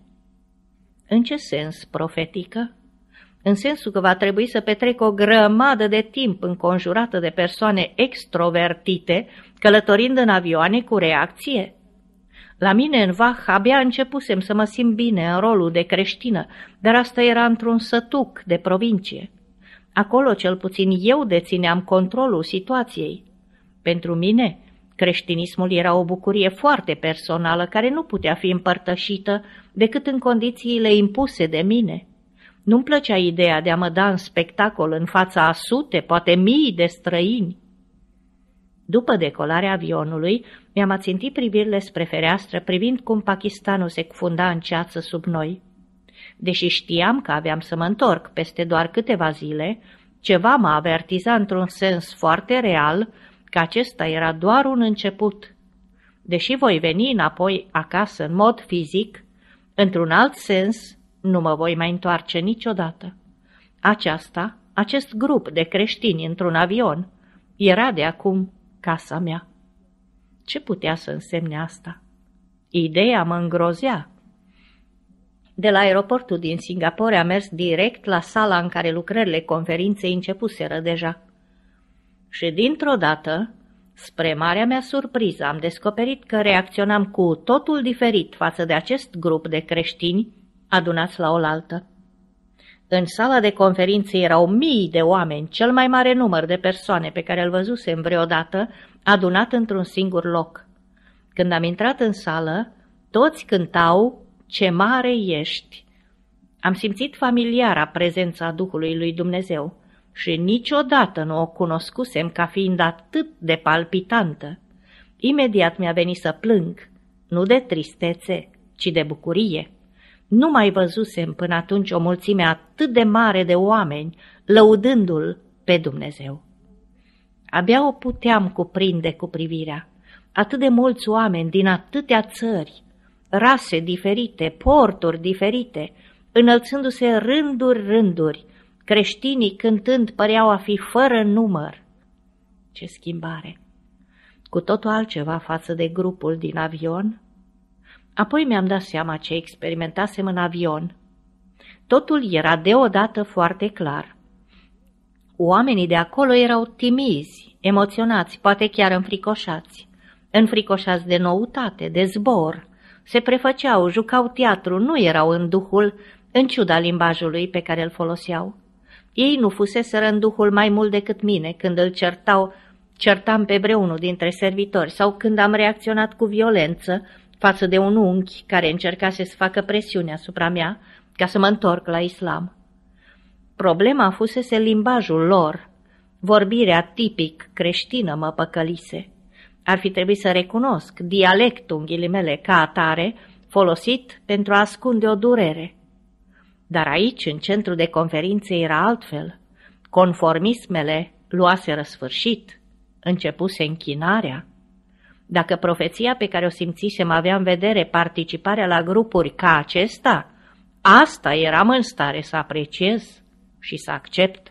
În ce sens profetică? În sensul că va trebui să petrec o grămadă de timp înconjurată de persoane extrovertite, călătorind în avioane cu reacție. La mine în Vah abia începusem să mă simt bine în rolul de creștină, dar asta era într-un sătuc de provincie. Acolo cel puțin eu dețineam controlul situației. Pentru mine, creștinismul era o bucurie foarte personală care nu putea fi împărtășită decât în condițiile impuse de mine. Nu-mi plăcea ideea de a mă da în spectacol în fața a sute, poate mii de străini. După decolarea avionului, mi-am ațintit privirile spre fereastră, privind cum Pakistanul se cufunda în ceață sub noi. Deși știam că aveam să mă întorc peste doar câteva zile, ceva mă avertiza într-un sens foarte real că acesta era doar un început. Deși voi veni înapoi acasă în mod fizic, într-un alt sens nu mă voi mai întoarce niciodată. Acest grup de creștini într-un avion, era de acum casa mea. Ce putea să însemne asta? Ideea mă îngrozea. De la aeroportul din Singapore am mers direct la sala în care lucrările conferinței începuseră deja. Și dintr-o dată, spre marea mea surpriză, am descoperit că reacționam cu totul diferit față de acest grup de creștini adunați la oaltă. În sala de conferințe erau mii de oameni, cel mai mare număr de persoane pe care îl văzusem vreodată, adunat într-un singur loc. Când am intrat în sală, toți cântau "Ce mare ești!". Am simțit familiara prezența Duhului lui Dumnezeu și niciodată nu o cunoscusem ca fiind atât de palpitantă. Imediat mi-a venit să plâng, nu de tristețe, ci de bucurie. Nu mai văzusem până atunci o mulțime atât de mare de oameni, lăudându-L pe Dumnezeu. Abia o puteam cuprinde cu privirea. Atât de mulți oameni din atâtea țări, rase diferite, porturi diferite, înălțându-se rânduri, creștinii cântând păreau a fi fără număr. Ce schimbare! cu totul altceva față de grupul din avion. Apoi mi-am dat seama ce experimentasem în avion. Totul era deodată foarte clar. Oamenii de acolo erau timizi, emoționați, poate chiar înfricoșați de noutate, de zbor. Se prefăceau, jucau teatru, nu erau în duhul, în ciuda limbajului pe care îl foloseau. Ei nu fuseseră în duhul mai mult decât mine când îl certam pe vreunul dintre servitori sau când am reacționat cu violență față de un unchi care încercase să facă presiune asupra mea ca să mă întorc la islam. Problema fusese limbajul lor. Vorbirea tipic creștină mă păcălise. Ar fi trebuit să recunosc dialectul, în ghilimele, ca atare, folosit pentru a ascunde o durere. Dar aici, în centru de conferințe, era altfel. Conformismele luaseră sfârșit, începuse închinarea. Dacă profeția pe care o simțisem avea în vedere participarea la grupuri ca acesta, asta eram în stare să apreciez și să accept.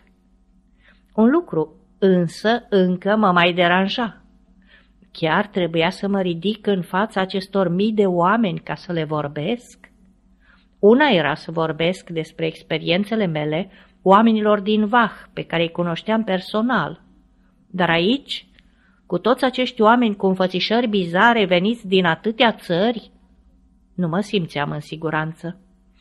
Un lucru însă încă mă mai deranja. Chiar trebuia să mă ridic în fața acestor mii de oameni ca să le vorbesc? Una era să vorbesc despre experiențele mele oamenilor din Vah, pe care îi cunoșteam personal. Dar aici, cu toți acești oameni cu înfățișări bizare veniți din atâtea țări, nu mă simțeam în siguranță.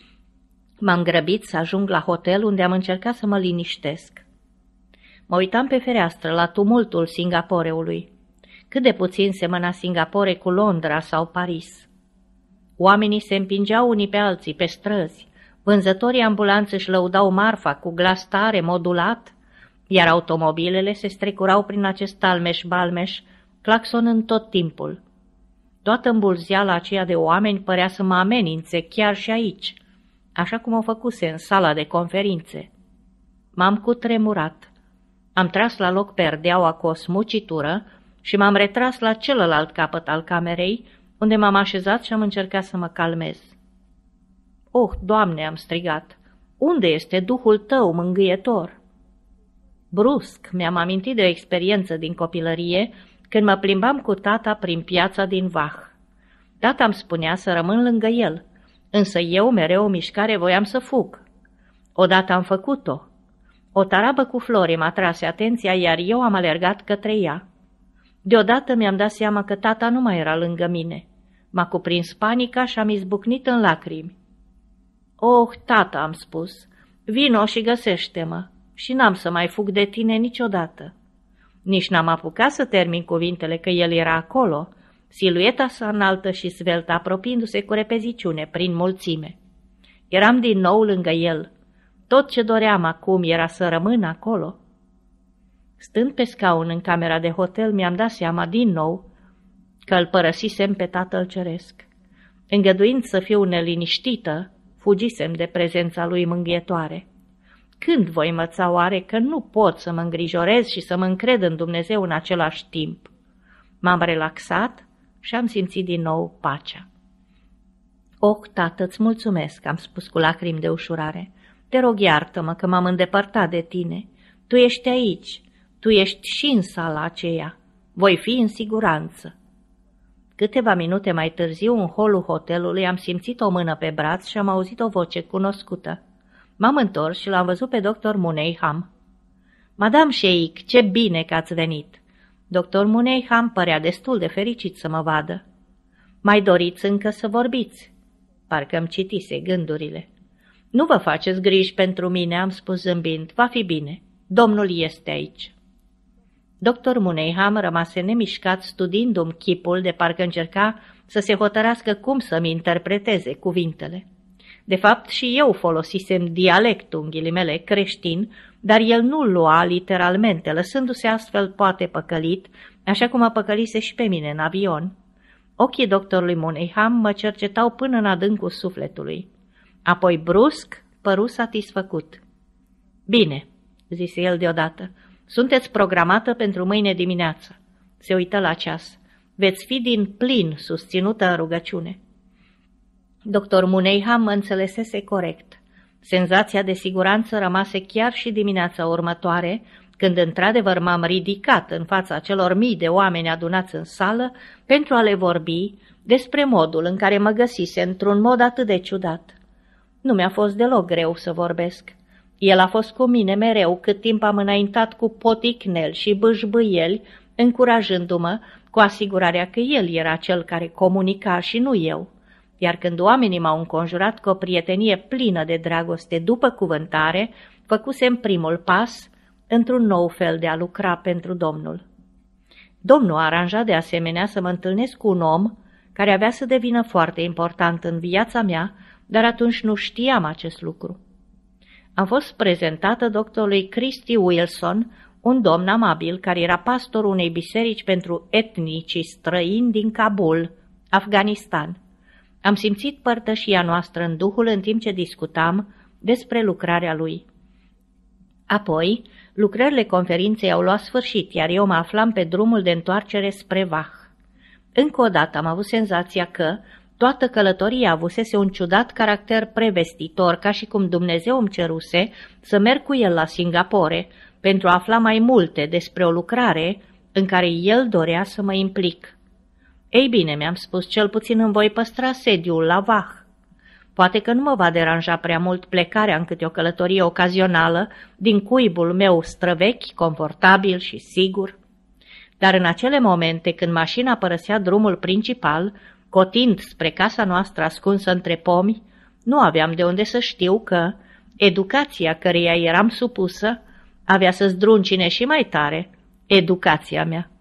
M-am grăbit să ajung la hotel unde am încercat să mă liniștesc. Mă uitam pe fereastră la tumultul Singaporeului. Cât de puțin semăna Singapore cu Londra sau Paris. Oamenii se împingeau unii pe alții pe străzi, vânzătorii ambulanți își lăudau marfa cu glas tare, modulat, iar automobilele se strecurau prin acest talmeș-balmeș, claxonând tot timpul. Toată îmbulzeala aceea de oameni părea să mă amenințe chiar și aici, așa cum o făcuse în sala de conferințe. M-am cutremurat. Am tras la loc perdeaua cu o smucitură și m-am retras la celălalt capăt al camerei, unde m-am așezat și am încercat să mă calmez. "Oh, Doamne!" am strigat. "Unde este Duhul Tău, mângâietor?" Brusc mi-am amintit de o experiență din copilărie, când mă plimbam cu tata prin piața din Vah. Tata îmi spunea să rămân lângă el, însă eu mereu o mișcare voiam să fug. Odată am făcut-o. O tarabă cu flori m-a tras atenția, iar eu am alergat către ea. Deodată mi-am dat seama că tata nu mai era lângă mine. M-a cuprins panica și am izbucnit în lacrimi. "Oh, tata," am spus, "vino și găsește-mă și n-am să mai fug de tine niciodată." Nici n-am apucat să termin cuvintele că el era acolo, silueta sa înaltă și sveltă apropiindu-se cu repeziciune prin mulțime. Eram din nou lângă el. Tot ce doream acum era să rămân acolo. Stând pe scaun în camera de hotel, mi-am dat seama din nou că îl părăsisem pe Tatăl Ceresc. Îngăduind să fiu neliniștită, fugisem de prezența lui mângâietoare. Când voi învăța oare că nu pot să mă îngrijorez și să mă încred în Dumnezeu în același timp? M-am relaxat și am simțit din nou pacea. "Oh, tată, îți mulțumesc," am spus cu lacrimi de ușurare. "Te rog, iartă-mă că m-am îndepărtat de tine. Tu ești aici, tu ești și în sala aceea. Voi fi în siguranță." Câteva minute mai târziu, în holul hotelului, am simțit o mână pe braț și am auzit o voce cunoscută. M-am întors și l-am văzut pe dr. Muneyham. "Madame Sheikh, ce bine că ați venit!" Dr. Muneyham părea destul de fericit să mă vadă. "Mai doriți încă să vorbiți?" Parcă îmi citise gândurile. "Nu vă faceți griji pentru mine," am spus zâmbind. "Va fi bine. Domnul este aici." Dr. Muneyham rămase nemișcat studiindu-mi chipul de parcă încerca să se hotărască cum să-mi interpreteze cuvintele. De fapt, și eu folosisem dialectul, în ghilimele, creștin, dar el nu-l lua literalmente, lăsându-se astfel poate păcălit, așa cum mă păcălise și pe mine în avion. Ochii doctorului Muneyham mă cercetau până în adâncul sufletului. Apoi, brusc, păru satisfăcut. "Bine," zise el deodată, "sunteți programată pentru mâine dimineață." Se uită la ceas. "Veți fi din plin susținută în rugăciune." Dr. Muneyham mă înțelesese corect. Senzația de siguranță rămase chiar și dimineața următoare, când într-adevăr m-am ridicat în fața celor mii de oameni adunați în sală pentru a le vorbi despre modul în care mă găsise într-un mod atât de ciudat. Nu mi-a fost deloc greu să vorbesc. El a fost cu mine mereu cât timp am înaintat cu poticneli și bâșbâieli, încurajându-mă cu asigurarea că el era cel care comunica și nu eu. Iar când oamenii m-au înconjurat cu o prietenie plină de dragoste după cuvântare, făcusem primul pas într-un nou fel de a lucra pentru Domnul. Domnul a aranjat de asemenea să mă întâlnesc cu un om care avea să devină foarte important în viața mea, dar atunci nu știam acest lucru. Am fost prezentată doctorului Christy Wilson, un domn amabil care era pastorul unei biserici pentru etnicii străini din Kabul, Afganistan. Am simțit părtășia noastră în Duhul în timp ce discutam despre lucrarea lui. Apoi, lucrările conferinței au luat sfârșit, iar eu mă aflam pe drumul de întoarcere spre Vah. Încă o dată am avut senzația că toată călătoria avusese un ciudat caracter prevestitor, ca și cum Dumnezeu îmi ceruse să merg cu el la Singapore pentru a afla mai multe despre o lucrare în care el dorea să mă implic. Ei bine, mi-am spus, cel puțin îmi voi păstra sediul la Vah. Poate că nu mă va deranja prea mult plecarea în câte o călătorie ocazională din cuibul meu străvechi, confortabil și sigur. Dar în acele momente când mașina părăsea drumul principal, cotind spre casa noastră ascunsă între pomi, nu aveam de unde să știu că educația căreia eram supusă avea să zdruncine și mai tare educația mea.